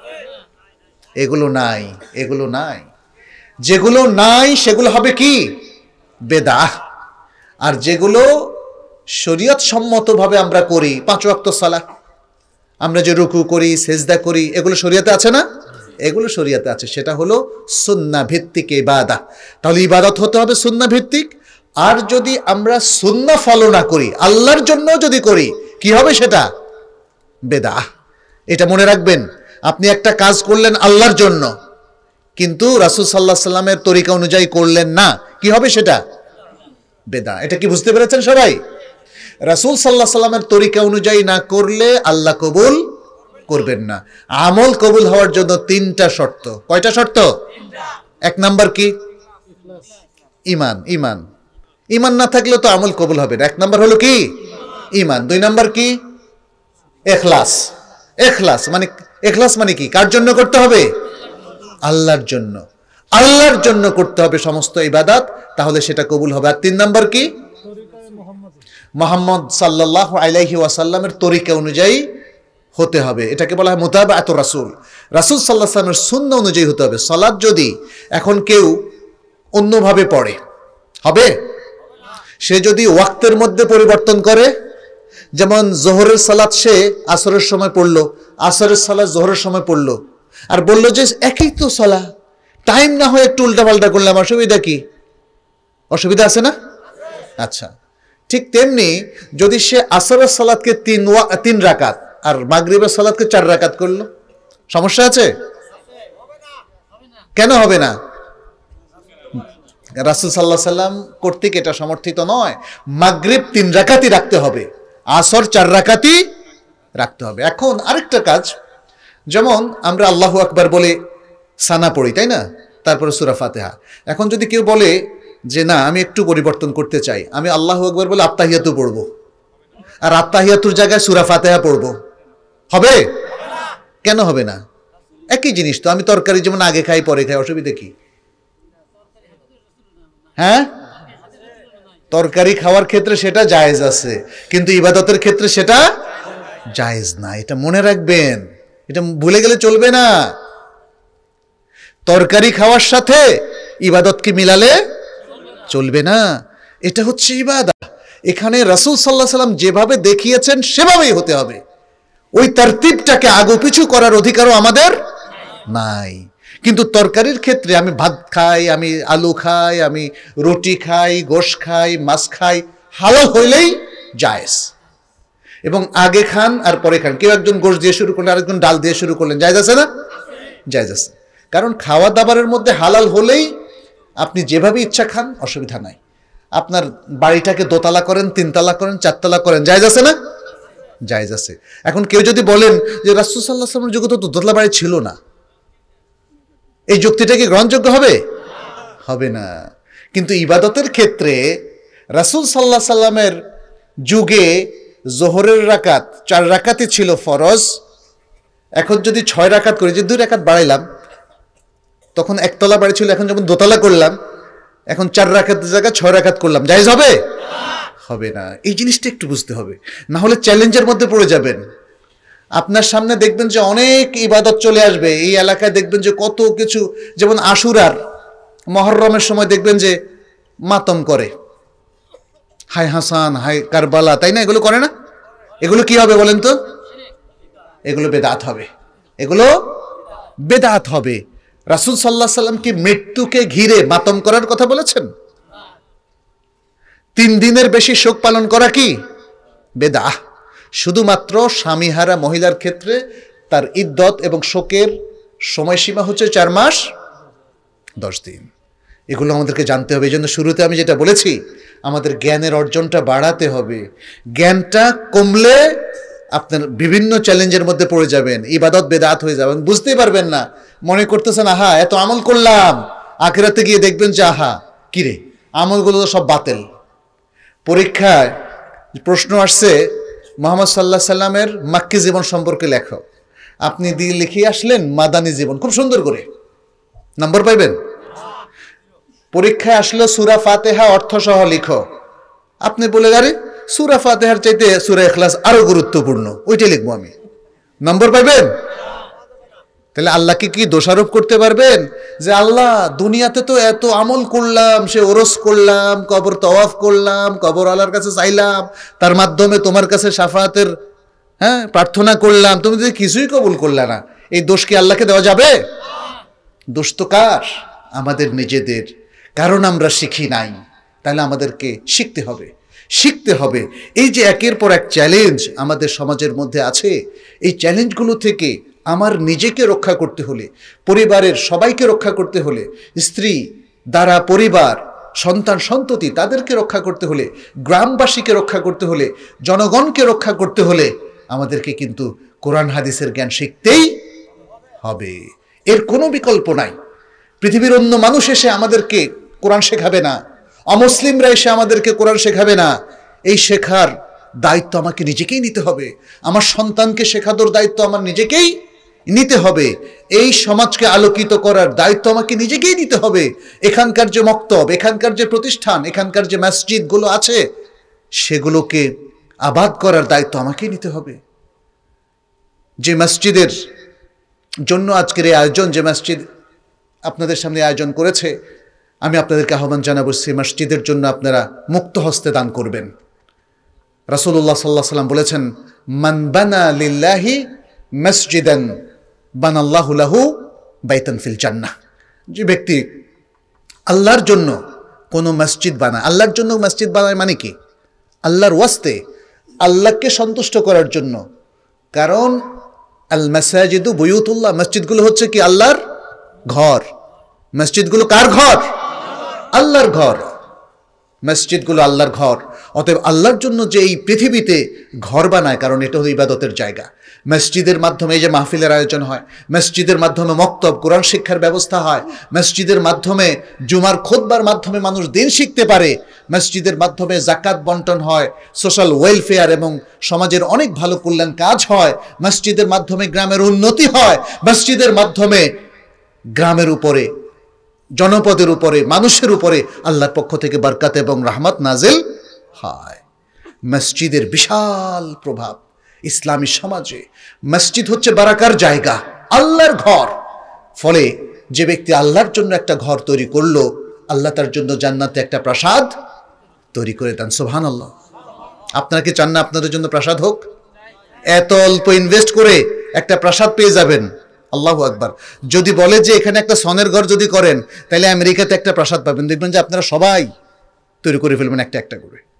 এগুলো নাই, এগুলো নাই। যেগুলো নাই সেগুলো হবে কি? বেদাহ। আর যেগুলো শরীয়ত সম্মতভাবে আমরা করি, পাঁচ ওয়াক্ত সালাত, আমরা যে রুকু করি, সেজদা করি, এগুলো শরীয়তে আছে না? এগুলো শরীয়তে আছে, সেটা হলো সুন্নাহ ভিত্তিক ইবাদত। তাহলে ইবাদত হতে হবে সুন্নাহ ভিত্তিক। আর যদি আমরা সুন্নাহ ফলো না করি, আল্লাহর জন্য যদি করি, কি হবে সেটা? বেদাহ। এটা মনে রাখবেন, আপনি একটা কাজ করলেন আল্লাহর জন্য, কিন্তু রাসূল সাল্লাল্লাহু আলাইহি সাল্লামের তরিকা অনুযায়ী করলেন না, কি হবে সেটা? বেদাহ। এটা কি বুঝতে পেরেছেন সবাই? রাসূল সাল্লাল্লাহু আলাইহি সাল্লামের তরিকা অনুযায়ী না করলে আল্লাহ কবুল করবেন না। আমল কবুল হওয়ার জন্য তিনটা শর্ত। কয়টা শর্ত? এক নাম্বার কি? ঈমান। ঈমান ঈমান না থাকলে তো আমল কবুল হবে না। এক নাম্বার হলো কি? ঈমান। দুই নাম্বার কি? ইখলাস। ইখলাস মানে ইখলাস মানে কি? কার জন্য করতে হবে? আল্লাহর জন্য। আল্লাহর জন্য করতে হবে সমস্ত ইবাদত, তাহলে সেটা কবুল হবে। আর তিন নাম্বার কি? মুহাম্মদ সাল্লাল্লাহু আলাইহি ওয়াসাল্লামের তরিকা অনুযায়ী হতে হবে। এটাকে বলা হয় মুতাবাআতুর রাসূল। রাসূল সাল্লাল্লাহু আলাইহি ওয়াসাল্লামের সুন্নাহ অনুযায়ী হতে হবে। সালাত যদি এখন কেউ অন্যভাবে পড়ে, হবে? সে যদি ওয়াক্তের মধ্যে পরিবর্তন করে, যেমন জোহরের সালাত সে আসরের সময় পড়লো, আসরের সালাত জোহরের সময় পড়লো, আর বললো যে একই তো সালাত, টাইম না হয় একটু উল্টাপাল্টা করলাম, অসুবিধা কি? অসুবিধা আছে না? আচ্ছা, ঠিক তেমনি যদি সে আসরের সালাতকে তিন তিন রাকাত আর মাগরিবের সালাতকে চার রাকাত করলো, সমস্যা আছে? কেন হবে না? রাসূল সাল্লাল্লাহু আলাইহি সাল্লাম কর্তৃক এটা সমর্থিত নয়। মাগরিব তিন রাকাতই রাখতে হবে, আসর চার রাকাতই রাখতে হবে। এখন আরেকটা কাজ, যেমন আমরা আল্লাহু আকবার বলে সানা পড়ি, তাই না? তারপরে সূরা ফাতিহা। এখন যদি কেউ বলে যে না আমি একটু পরিবর্তন করতে চাই, আমি আল্লাহু আকবার বলে আত্তাহিয়াতু পড়বো, আর আত্তাহিয়াতুর জায়গায় সূরা ফাতিহা পড়বো, হবে? কেন হবে না? একই জিনিস তো। আমি তরকারি যেমন আগে খাই পরে খাই, অসুবিধা কি? হ্যাঁ, তরকারি খাওয়ার ক্ষেত্রে সেটা জায়েজ আছে, কিন্তু ইবাদতের ক্ষেত্রে সেটা জায়েজ না। এটা মনে রাখবেন, এটা ভুলে গেলে চলবে না। তরকারি খাওয়ার সাথে ইবাদতকে মিলালে চলবে না। এটা হচ্ছে ইবাদত। এখানে রাসূল সাল্লাল্লাহু আলাইহি সাল্লাম যেভাবে দেখিয়েছেন সেভাবেই হতে হবে। ওই তারতিবটাকে আগু পিছু করার অধিকারও আমাদের নাই। কিন্তু তরকারির ক্ষেত্রে আমি ভাত খাই, আমি আলু খাই, আমি রুটি খাই, গোশ খাই, মাছ খাই, হালাল হইলেই জায়েজ। এবং আগে খান আর পরে খান। কেউ একজন গোশ দিয়ে শুরু করলেন, আরেকজন ডাল দিয়ে শুরু করলেন, জায়েজ আছে না? জায়েজ আছে। কারণ খাওয়া দাবারের মধ্যে হালাল হলেই আপনি যেভাবে ইচ্ছা খান, অসুবিধা নাই। আপনার বাড়িটাকে দোতলা করেন, তিনতলা করেন, চারতলা করেন, জায়েজ আছে না? জায়েজ আছে। এখন কেউ যদি বলেন যে রাসূল সাল্লাল্লাহু আলাইহি ওয়াসাল্লামের যুগে তো দোতলা বাড়ি ছিল না, এই যুক্তিটা কি গ্রহণযোগ্য হবে? হবে না। কিন্তু ইবাদতের ক্ষেত্রে রাসূল সাল্লাল্লাহু আলাইহি সাল্লামের যুগে জোহরের রাকাত চার রাকাতই ছিল ফরজ। এখন যদি ছয় রাকাত করি, যে দুই রাকাত বাড়াইলাম, তখন একতলা বাড়ি ছিল, এখন যখন দোতলা করলাম, এখন চার রাকাতের জায়গায় ছয় রাকাত করলাম, জায়েজ হবে? হবে না। এই জিনিসটা একটু বুঝতে হবে, না হলে চ্যালেঞ্জের মধ্যে পড়ে যাবেন। আপনার সামনে দেখবেন যে অনেক ইবাদত চলে আসবে, এই এলাকায় দেখবেন যে কত কিছু, যেমন আশুরার মহররমের সময় দেখবেন যে মাতম করে, হাই হাসান, হাই কারবালা, তাই না? এগুলো করে না? এগুলো কি হবে বলেন তো? এগুলো বেদাত হবে, এগুলো বেদাত হবে। রাসূল সাল্লাল্লাহু আলাইহি সাল্লাম কি মৃত্যুকে ঘিরে মাতম করার কথা বলেছেন? তিন দিনের বেশি শোক পালন করা কি বেদাত? শুধুমাত্র স্বামীহারা মহিলার ক্ষেত্রে তার ইদ্দত এবং শোকের সময়সীমা হচ্ছে চার মাস দশ দিন। এগুলো আমাদেরকে জানতে হবে। এই জন্য শুরুতে আমি যেটা বলেছি, আমাদের জ্ঞানের অর্জনটা বাড়াতে হবে। জ্ঞানটা কমলে আপনার বিভিন্ন চ্যালেঞ্জের মধ্যে পড়ে যাবেন, ইবাদত বেদাত হয়ে যাবেন, বুঝতেই পারবেন না। মনে করতেছেন আহা এত আমল করলাম, আখিরাতে গিয়ে দেখবেন যে আহা কিরে আমলগুলো তো সব বাতিল। পরীক্ষায় প্রশ্ন আসছে মুহাম্মদ সাল্লাল্লাহু আলাইহি সাল্লামের মাক্কি জীবন সম্পর্কে লেখো, আপনি দিয়ে লিখিয়ে আসলেন মাদানী জীবন, খুব সুন্দর করে, নম্বর পাইবেন। পরীক্ষায় আসলো সূরা ফাতিহা অর্থ সহ লিখো, আপনি বলে আরে সূরা ফাতিহার চাইতে সূরা ইখলাস আরো গুরুত্বপূর্ণ, ওইটাই লিখবো আমি, নম্বর পাইবেন? তাহলে আল্লাহকে কি দোষারোপ করতে পারবেন যে আল্লাহ দুনিয়াতে তো এত আমল করলাম, সে ওরস করলাম, কবর তওয়াফ করলাম, কবর আল্লাহর কাছে চাইলাম, তার মাধ্যমে তোমার কাছে শাফাআতের হ্যাঁ প্রার্থনা করলাম, তুমি যদি কিছুই কবুল করলে না, এই দোষ কি আল্লাহকে দেওয়া যাবে? দোষ তো কার? আমাদের নিজেদের, কারণ আমরা শিখি নাই। তাহলে আমাদেরকে শিখতে হবে, শিখতে হবে। এই যে একের পর এক চ্যালেঞ্জ আমাদের সমাজের মধ্যে আছে, এই চ্যালেঞ্জগুলো থেকে আমার নিজেকে রক্ষা করতে হলে, পরিবারের সবাইকে রক্ষা করতে হলে, স্ত্রী দ্বারা পরিবার, সন্তান সন্ততি তাদেরকে রক্ষা করতে হলে, গ্রামবাসীকে রক্ষা করতে হলে, জনগণকে রক্ষা করতে হলে আমাদেরকে কিন্তু কোরআন হাদিসের জ্ঞান শিখতেই হবে। এর কোনো বিকল্প নাই। পৃথিবীর অন্য মানুষ এসে আমাদেরকে কোরআন শেখাবে না, অমুসলিমরা এসে আমাদেরকে কোরআন শেখাবে না। এই শেখার দায়িত্ব আমাকে নিজেকেই নিতে হবে। আমার সন্তানকে শেখানোর দায়িত্ব আমার নিজেকেই নিতে হবে। এই সমাজকে আলোকিত করার দায়িত্ব আমাকে নিজেকেই নিতে হবে। এখানকার যে মক্তব, এখানকার যে প্রতিষ্ঠান, এখানকার যে মসজিদগুলো আছে, সেগুলোকে আবাদ করার দায়িত্ব আমাকেই নিতে হবে। যে মসজিদের জন্য আজকের এই আয়োজন, যে মসজিদ আপনাদের সামনে আয়োজন করেছে, আমি আপনাদেরকে আহ্বান জানাবো সেই মসজিদের জন্য আপনারা মুক্ত হস্তে দান করবেন। রাসূলুল্লাহ সাল্লাল্লাহু আলাইহি ওয়াসাল্লাম বলেছেন, মান বানা লিল্লাহি মসজিদান বানাল্লাহু লাহু বাইতান ফিল জান্নাহ। যে ব্যক্তি আল্লাহর জন্য কোনো মসজিদ বানায়, আল্লাহর জন্য মসজিদ বানায় মানে কি? আল্লাহর ওয়াস্তে, আল্লাহকে সন্তুষ্ট করার জন্য। কারণ আল মাসাজিদু বুয়ুতুল্লাহ, মসজিদগুলো হচ্ছে কি আল্লাহর ঘর। মসজিদগুলো কার ঘর? আল্লাহর ঘর। মসজিদগুলো আল্লাহর ঘর। অতএব আল্লাহর জন্য যে এই পৃথিবীতে ঘর বানায়, কারণ এটা হলো ইবাদতের জায়গা। মসজিদের মাধ্যমে এই যে মাহফিলের আয়োজন হয়, মসজিদের মাধ্যমে মক্তব কোরআন শিক্ষার ব্যবস্থা হয়, মসজিদের মাধ্যমে জুমার খুতবার মাধ্যমে মানুষ দিন শিখতে পারে, মসজিদের মাধ্যমে যাকাত বন্টন হয়, সোশ্যাল ওয়েলফেয়ার এবং সমাজের অনেক ভালো কল্যাণ কাজ হয়, মসজিদের মাধ্যমে গ্রামের উন্নতি হয়, মসজিদের মাধ্যমে গ্রামের উপরে, জনপদের উপরে, মানুষের উপরে আল্লাহর পক্ষ থেকে বরকত এবং রহমত নাজিল হয়। মসজিদের বিশাল প্রভাব ইসলামী সমাজে। মসজিদ হচ্ছে বারাকার জায়গা, আল্লাহর ঘর। ফলে যে ব্যক্তি আল্লাহর জন্য একটা ঘর তৈরি করলো, আল্লাহ তার জন্য জান্নাতে একটা প্রাসাদ তৈরি করে দেন। সুবহানাল্লাহ। আপনারা কি চান না আপনাদের জন্য প্রাসাদ হোক? এত অল্প ইনভেস্ট করে একটা প্রাসাদ পেয়ে যাবেন। আল্লাহু আকবার। যদি বলে যে এখানে একটা সনের ঘর যদি করেন, তাহলে আমেরিকাতে একটা প্রাসাদ পাবেন, দেখবেন যে আপনারা সবাই তৈরি করে ফেলবেন একটা একটা করে।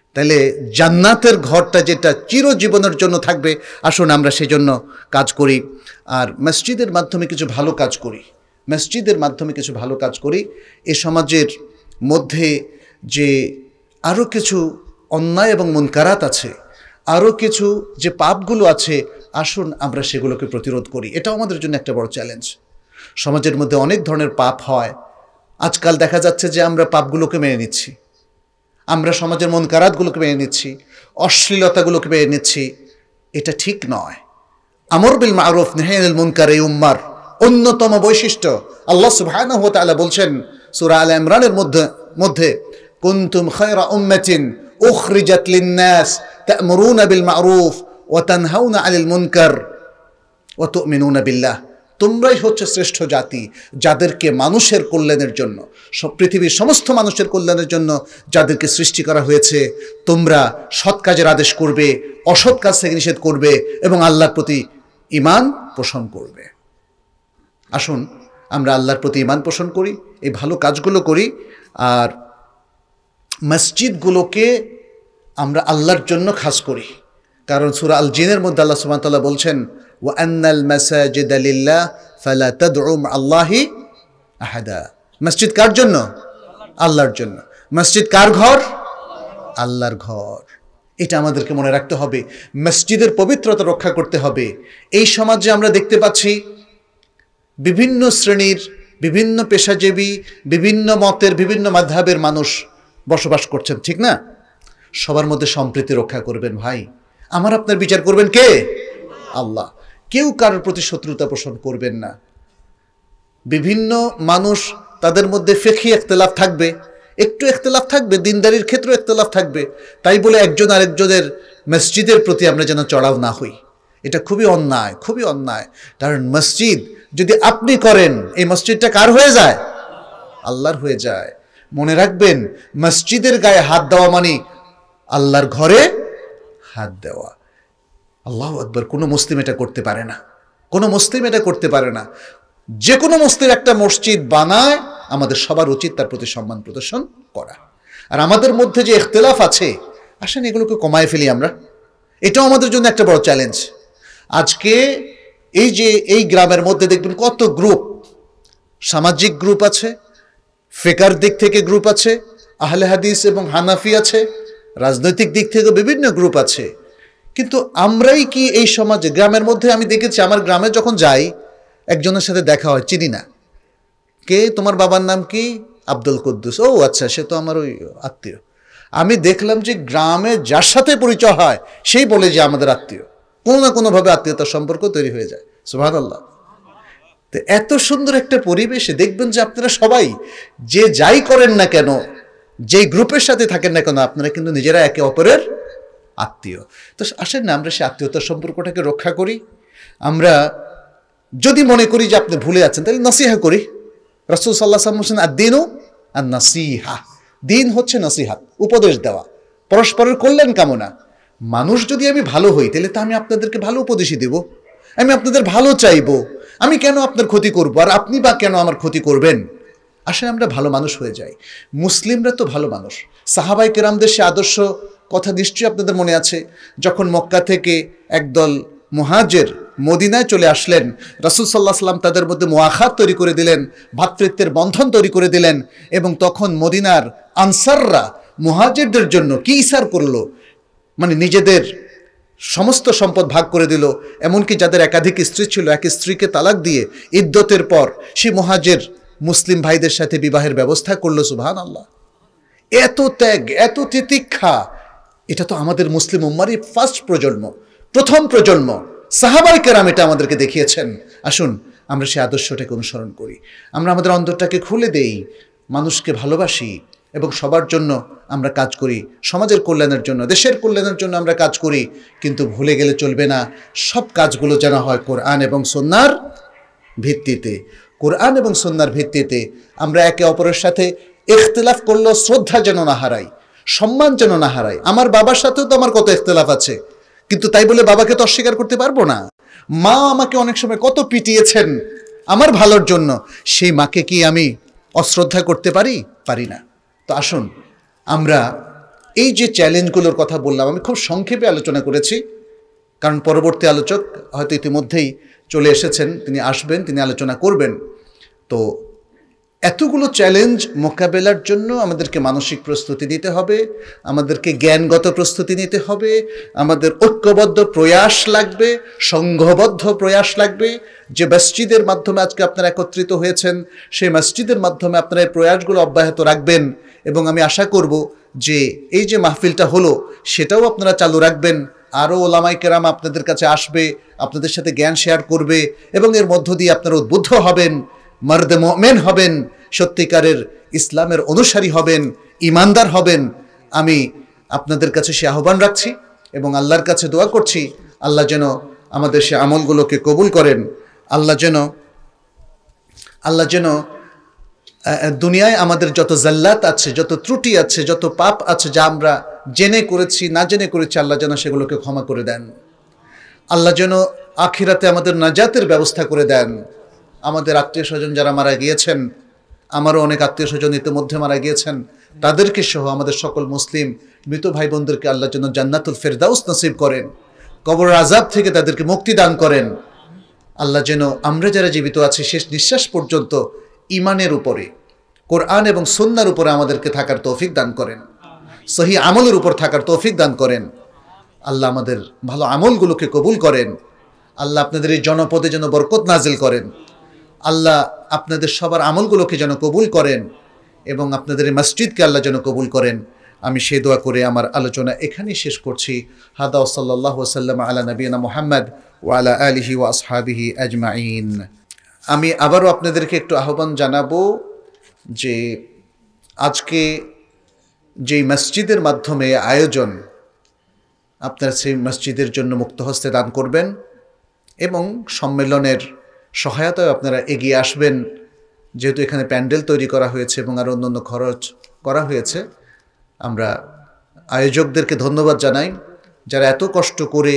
তাহলে জান্নাতের ঘরটা যেটা চিরজীবনের জন্য থাকবে, আসুন আমরা সেজন্য কাজ করি। আর মসজিদের মাধ্যমে কিছু ভালো কাজ করি, মসজিদের মাধ্যমে কিছু ভালো কাজ করি। এ সমাজের মধ্যে যে আরও কিছু অন্যায় এবং মুনকারাত আছে, আরও কিছু যে পাপগুলো আছে, আসুন আমরা সেগুলোকে প্রতিরোধ করি। এটাও আমাদের জন্য একটা বড় চ্যালেঞ্জ। সমাজের মধ্যে অনেক ধরনের পাপ হয়। আজকাল দেখা যাচ্ছে যে আমরা পাপগুলোকে মেনে নিচ্ছি, আমরা সমাজের মুনকারাতগুলোকে মেনে নিচ্ছি, অশ্লীলতাগুলোকে মেনে নিচ্ছি। এটা ঠিক নয়। আমর বিল মারুফ নাহি আনিল মুনকার এই উম্মার অন্যতম বৈশিষ্ট্য। আল্লাহ সুবহানাহু ওয়া তাআলা বলছেন সূরা আলে ইমরানের মধ্যে মধ্যে কুনতুম খায়রা উম্মাতিন উখরিজাত লিন-নাস তা'মুরুনা বিল মারুফ ওয়া তানহাউনা আনিল মুনকার ওয়া তু'মিনুনা বিল্লাহ। তোমরাই হচ্ছে শ্রেষ্ঠ জাতি, যাদেরকে মানুষের কল্যাণের জন্য, সব পৃথিবীর সমস্ত মানুষের কল্যাণের জন্য যাদেরকে সৃষ্টি করা হয়েছে, তোমরা সৎ কাজের আদেশ করবে, অসৎ কাজ থেকে নিষেধ করবে এবং আল্লাহর প্রতি ঈমান পোষণ করবে। আসুন আমরা আল্লাহর প্রতি ঈমান পোষণ করি, এই ভালো কাজগুলো করি। আর মসজিদগুলোকে আমরা আল্লাহর জন্য খাস করি, কারণ সূরা আল জিনের মধ্যে আল্লাহ সুবহানাহু ওয়া তাআলা বলছেন ওয়া আন্নাল মাসাজিদা লিল্লাহ ফালা তাদউ মা'আল্লাহি আহাদা। মসজিদ কার জন্য? আল্লাহর জন্য। মসজিদ কার ঘর? আল্লাহর ঘর। এটা আমাদেরকে মনে রাখতে হবে। মসজিদের পবিত্রতা রক্ষা করতে হবে। এই সমাজে আমরা দেখতে পাচ্ছি বিভিন্ন শ্রেণীর, বিভিন্ন পেশাজীবী, বিভিন্ন মতের, বিভিন্ন মাযহাবের মানুষ বসবাস করছেন, ঠিক না? সবার মধ্যে সম্প্রীতি রক্ষা করবেন ভাই। আমার আপনার বিচার করবেন কে? আল্লাহ। কেউ কারোর প্রতি শত্রুতা পোষণ করবেন না। বিভিন্ন মানুষ, তাদের মধ্যে ফিকহি ইখতিলাফ থাকবে, একটু ইখতিলাফ থাকবে, দিনদারির ক্ষেত্রে ইখতিলাফ থাকবে, তাই বলে একজন আরেকজনের মসজিদের প্রতি আমরা যেন চড়াও না হই। এটা খুবই অন্যায়, খুবই অন্যায়। কারণ মসজিদ যদি আপনি করেন, এই মসজিদটা কার হয়ে যায়? আল্লাহর হয়ে যায়। মনে রাখবেন, মসজিদের গায়ে হাত দেওয়া মানে আল্লাহর ঘরে হাত দেওয়া। আল্লাহু আকবার। কোনো মুসলিম এটা করতে পারে না, কোনো মুসলিম এটা করতে পারে না। যে কোনো মুসলিম একটা মসজিদ বানায়, আমাদের সবার উচিত তার প্রতি সম্মান প্রদর্শন করা। আর আমাদের মধ্যে যে ইখতিলাফ আছে, আসেন এগুলোকে কমায় ফেলি আমরা। এটাও আমাদের জন্য একটা বড় চ্যালেঞ্জ। আজকে এই যে এই গ্রামের মধ্যে দেখবেন কত গ্রুপ, সামাজিক গ্রুপ আছে, ফিকর দিক থেকে গ্রুপ আছে, আহলে হাদিস এবং হানাফি আছে, রাজনৈতিক দিক থেকে বিভিন্ন গ্রুপ আছে। কিন্তু আমরাই কি এই সমাজে, গ্রামের মধ্যে আমি দেখেছি, আমার গ্রামে যখন যাই, একজনের সাথে দেখা হয়, চিনি না, কে তোমার বাবার নাম কি? আব্দুল কুদ্দুস। ও আচ্ছা, সে তো আমার ওই আত্মীয়। আমি দেখলাম যে গ্রামে যার সাথে পরিচয় হয় সেই বলে যে আমাদের আত্মীয়। কোনো না কোনোভাবে আত্মীয়তার সম্পর্ক তৈরি হয়ে যায়। সুবহানাল্লাহ। তো এত সুন্দর একটা পরিবেশে দেখবেন যে আপনারা সবাই যে যাই করেন না কেন, যেই গ্রুপের সাথে থাকেন না কেন, আপনারা কিন্তু নিজেরা একে অপরের আত্মীয়। তো আসেন না আমরা সেই আত্মীয়তার সম্পর্কটাকে রক্ষা করি। আমরা যদি মনে করি যে আপনি ভুলে আছেন, তাহলে নসিহা করি। রাসূল সাল্লাল্লাহু আলাইহি ওয়াসাল্লাম বলেছেন আদ-দীনু আন-নাসিহা। দিন হচ্ছে নসিহাত, উপদেশ দেওয়া, পরস্পরের কল্যাণ কামনা। মানুষ যদি আমি ভালো হই, তাহলে তো আমি আপনাদেরকে ভালো উপদেশই দেব, আমি আপনাদের ভালো চাইবো। আমি কেন আপনার ক্ষতি করবো, আর আপনি বা কেন আমার ক্ষতি করবেন? আসলে আমরা ভালো মানুষ হয়ে যাই। মুসলিমরা তো ভালো মানুষ। সাহাবায়ে কেরামদের সে আদর্শ কথা নিশ্চয়ই আপনাদের মনে আছে। যখন মক্কা থেকে একদল মুহাজির মদিনায় চলে আসলেন, রাসূল সাল্লাল্লাহু আলাইহি ওয়াসাল্লাম তাদের মধ্যে মুআখাত তৈরি করে দিলেন, ভ্রাতৃত্বের বন্ধন তৈরি করে দিলেন। এবং তখন মদিনার আনসাররা মুহাজিরদের জন্য কি ইসার করলো, মানে নিজেদের সমস্ত সম্পদ ভাগ করে দিল। এমনকি যাদের একাধিক স্ত্রী ছিল, এক স্ত্রীকে তালাক দিয়ে ইদ্যতের পর সেই মুহাজির মুসলিম ভাইদের সাথে বিবাহের ব্যবস্থা করলো। সুবহানাল্লাহ। এত ত্যাগ, এত তিতিক্ষা, এটা তো আমাদের মুসলিম উম্মারই ফার্স্ট প্রজন্ম, প্রথম প্রজন্ম। সাহাবায়ে কেরাম এটা আমাদেরকে দেখিয়েছেন। আসুন আমরা সেই আদর্শটাকে অনুসরণ করি। আমরা আমাদের অন্তরটাকে খুলে দেই, মানুষকে ভালোবাসি এবং সবার জন্য আমরা কাজ করি, সমাজের কল্যাণের জন্য, দেশের কল্যাণের জন্য আমরা কাজ করি। কিন্তু ভুলে গেলে চলবে না, সব কাজগুলো যেন হয় কোরআন এবং সুন্নাহর ভিত্তিতে। কোরআন এবং সুন্নাহর ভিত্তিতে আমরা একে অপরের সাথে ইখতিলাফ করলেও শ্রদ্ধা যেন না হারাই, সম্মান যেন না হারাই। আমার বাবার সাথেও তো আমার কত ইখতিলাফ আছে, কিন্তু তাই বলে বাবাকে তো অস্বীকার করতে পারবো না। মা আমাকে অনেক সময় কত পিটিয়েছেন আমার ভালোর জন্য, সেই মাকে কি আমি অশ্রদ্ধা করতে পারি? পারি না। তো আসুন আমরা এই যে চ্যালেঞ্জগুলোর কথা বললাম, আমি খুব সংক্ষেপে আলোচনা করেছি, কারণ পরবর্তী আলোচক হয়তো ইতিমধ্যেই চলে এসেছেন, তিনি আসবেন, তিনি আলোচনা করবেন। তো এতগুলো চ্যালেঞ্জ মোকাবেলার জন্য আমাদেরকে মানসিক প্রস্তুতি নিতে হবে, আমাদেরকে জ্ঞানগত প্রস্তুতি নিতে হবে, আমাদের ঐক্যবদ্ধ প্রয়াস লাগবে, সংঘবদ্ধ প্রয়াস লাগবে। যে মসজিদের মাধ্যমে আজকে আপনারা একত্রিত হয়েছেন, সেই মসজিদের মাধ্যমে আপনারা এই প্রয়াসগুলো অব্যাহত রাখবেন, এবং আমি আশা করব যে এই যে মাহফিলটা হলো সেটাও আপনারা চালু রাখবেন। আরও ওলামাই কেরাম আপনাদের কাছে আসবে, আপনাদের সাথে জ্ঞান শেয়ার করবে, এবং এর মধ্য দিয়ে আপনারা উদ্বুদ্ধ হবেন, মর্দে মুমিন হবেন, সত্যিকারের ইসলামের অনুসারী হবেন, ইমানদার হবেন। আমি আপনাদের কাছে সে আহ্বান রাখছি এবং আল্লাহর কাছে দোয়া করছি, আল্লাহ যেন আমাদের সে আমলগুলোকে কবুল করেন। আল্লাহ যেন আল্লাহ যেন দুনিয়ায় আমাদের যত জাল্লাত আছে, যত ত্রুটি আছে, যত পাপ আছে, যা আমরা জেনে করেছি না জেনে করেছি, আল্লাহ যেন সেগুলোকে ক্ষমা করে দেন। আল্লাহ যেন আখিরাতে আমাদের নাজাতের ব্যবস্থা করে দেন। আমাদের আত্মীয় স্বজন যারা মারা গিয়েছেন, আমারও অনেক আত্মীয় স্বজন ইতিমধ্যে মারা গিয়েছেন, তাদেরকে সহ আমাদের সকল মুসলিম মৃত ভাই বোনদেরকে আল্লাহ যেন জান্নাতুল ফেরদাউস নসিব করেন, কবর আযাব থেকে তাদেরকে মুক্তি দান করেন। আল্লাহ যেন আমরা যারা জীবিত আছি শেষ নিঃশ্বাস পর্যন্ত ইমানের উপরে, কোরআন এবং সুন্নাহর উপরে আমাদেরকে থাকার তৌফিক দান করেন, সহি আমলের উপর থাকার তৌফিক দান করেন। আল্লাহ আমাদের ভালো আমলগুলোকে কবুল করেন। আল্লাহ আপনাদের এই জনপদে যেন বরকত নাজিল করেন। আল্লাহ আপনাদের সবার আমলগুলোকে যেন কবুল করেন, এবং আপনাদের এই মসজিদকে আল্লাহ যেন কবুল করেন। আমি সেই দোয়া করে আমার আলোচনা এখানেই শেষ করছি। হাদা সাল্লাল্লাহু সাল্লাম আলা নবিয়িনা মুহাম্মদ ওয়া আলা আলিহি ওয়া আসহাবিহি আজমাইন। আমি আবারও আপনাদেরকে একটু আহ্বান জানাবো যে আজকে যেই মসজিদের মাধ্যমে আয়োজন, আপনারা সেই মসজিদের জন্য মুক্ত হস্তে দান করবেন, এবং সম্মেলনের সহায়তায় আপনারা এগিয়ে আসবেন। যেহেতু এখানে প্যান্ডেল তৈরি করা হয়েছে এবং আরও অন্যান্য খরচ করা হয়েছে, আমরা আয়োজকদেরকে ধন্যবাদ জানাই, যারা এত কষ্ট করে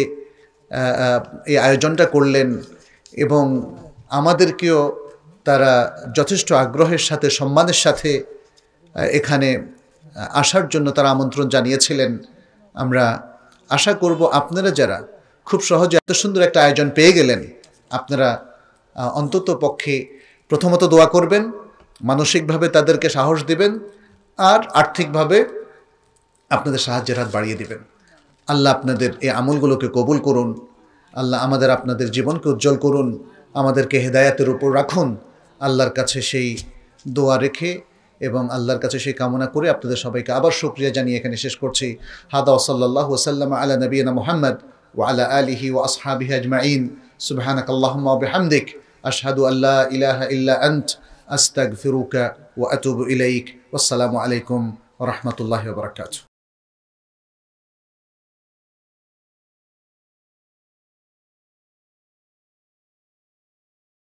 এই আয়োজনটা করলেন, এবং আমাদেরকেও তারা যথেষ্ট আগ্রহের সাথে, সম্মানের সাথে এখানে আসার জন্য তারা আমন্ত্রণ জানিয়েছিলেন। আমরা আশা করব আপনারা যারা খুব সহজে এত সুন্দর একটা আয়োজন পেয়ে গেলেন, আপনারা অন্তত পক্ষে প্রথমত দোয়া করবেন, মানসিকভাবে তাদেরকে সাহস দিবেন, আর আর্থিকভাবে আপনাদের সাহায্যের হাত বাড়িয়ে দিবেন। আল্লাহ আপনাদের এই আমলগুলোকে কবুল করুন। আল্লাহ আমাদের আপনাদের জীবনকে উজ্জ্বল করুন, আমাদেরকে হেদায়াতের উপর রাখুন। আল্লাহর কাছে সেই দোয়া রেখে এবং আল্লাহর কাছে সেই কামনা করে আপনাদের সবাইকে আবার শুকরিয়া জানিয়ে এখানে শেষ করছি। হাদা সাল্লাল্লাহু ওয়াসাল্লাম আলা নবিয়িনা মুহাম্মদ ওয়া আলা আলিহি ওয়া আসহাবিহি আজমাইন। সুবহানাকাল্লাহুম্মা ওয়া বিহামদিক আশহাদু আল্লা ইলাহা ইল্লা আনত আস্তাগফিরুকা ওয়া আতুবু ইলাইক। ওয়াসসালামু আলাইকুম ওয়া রাহমাতুল্লাহি ওয়া বারাকাতুহু।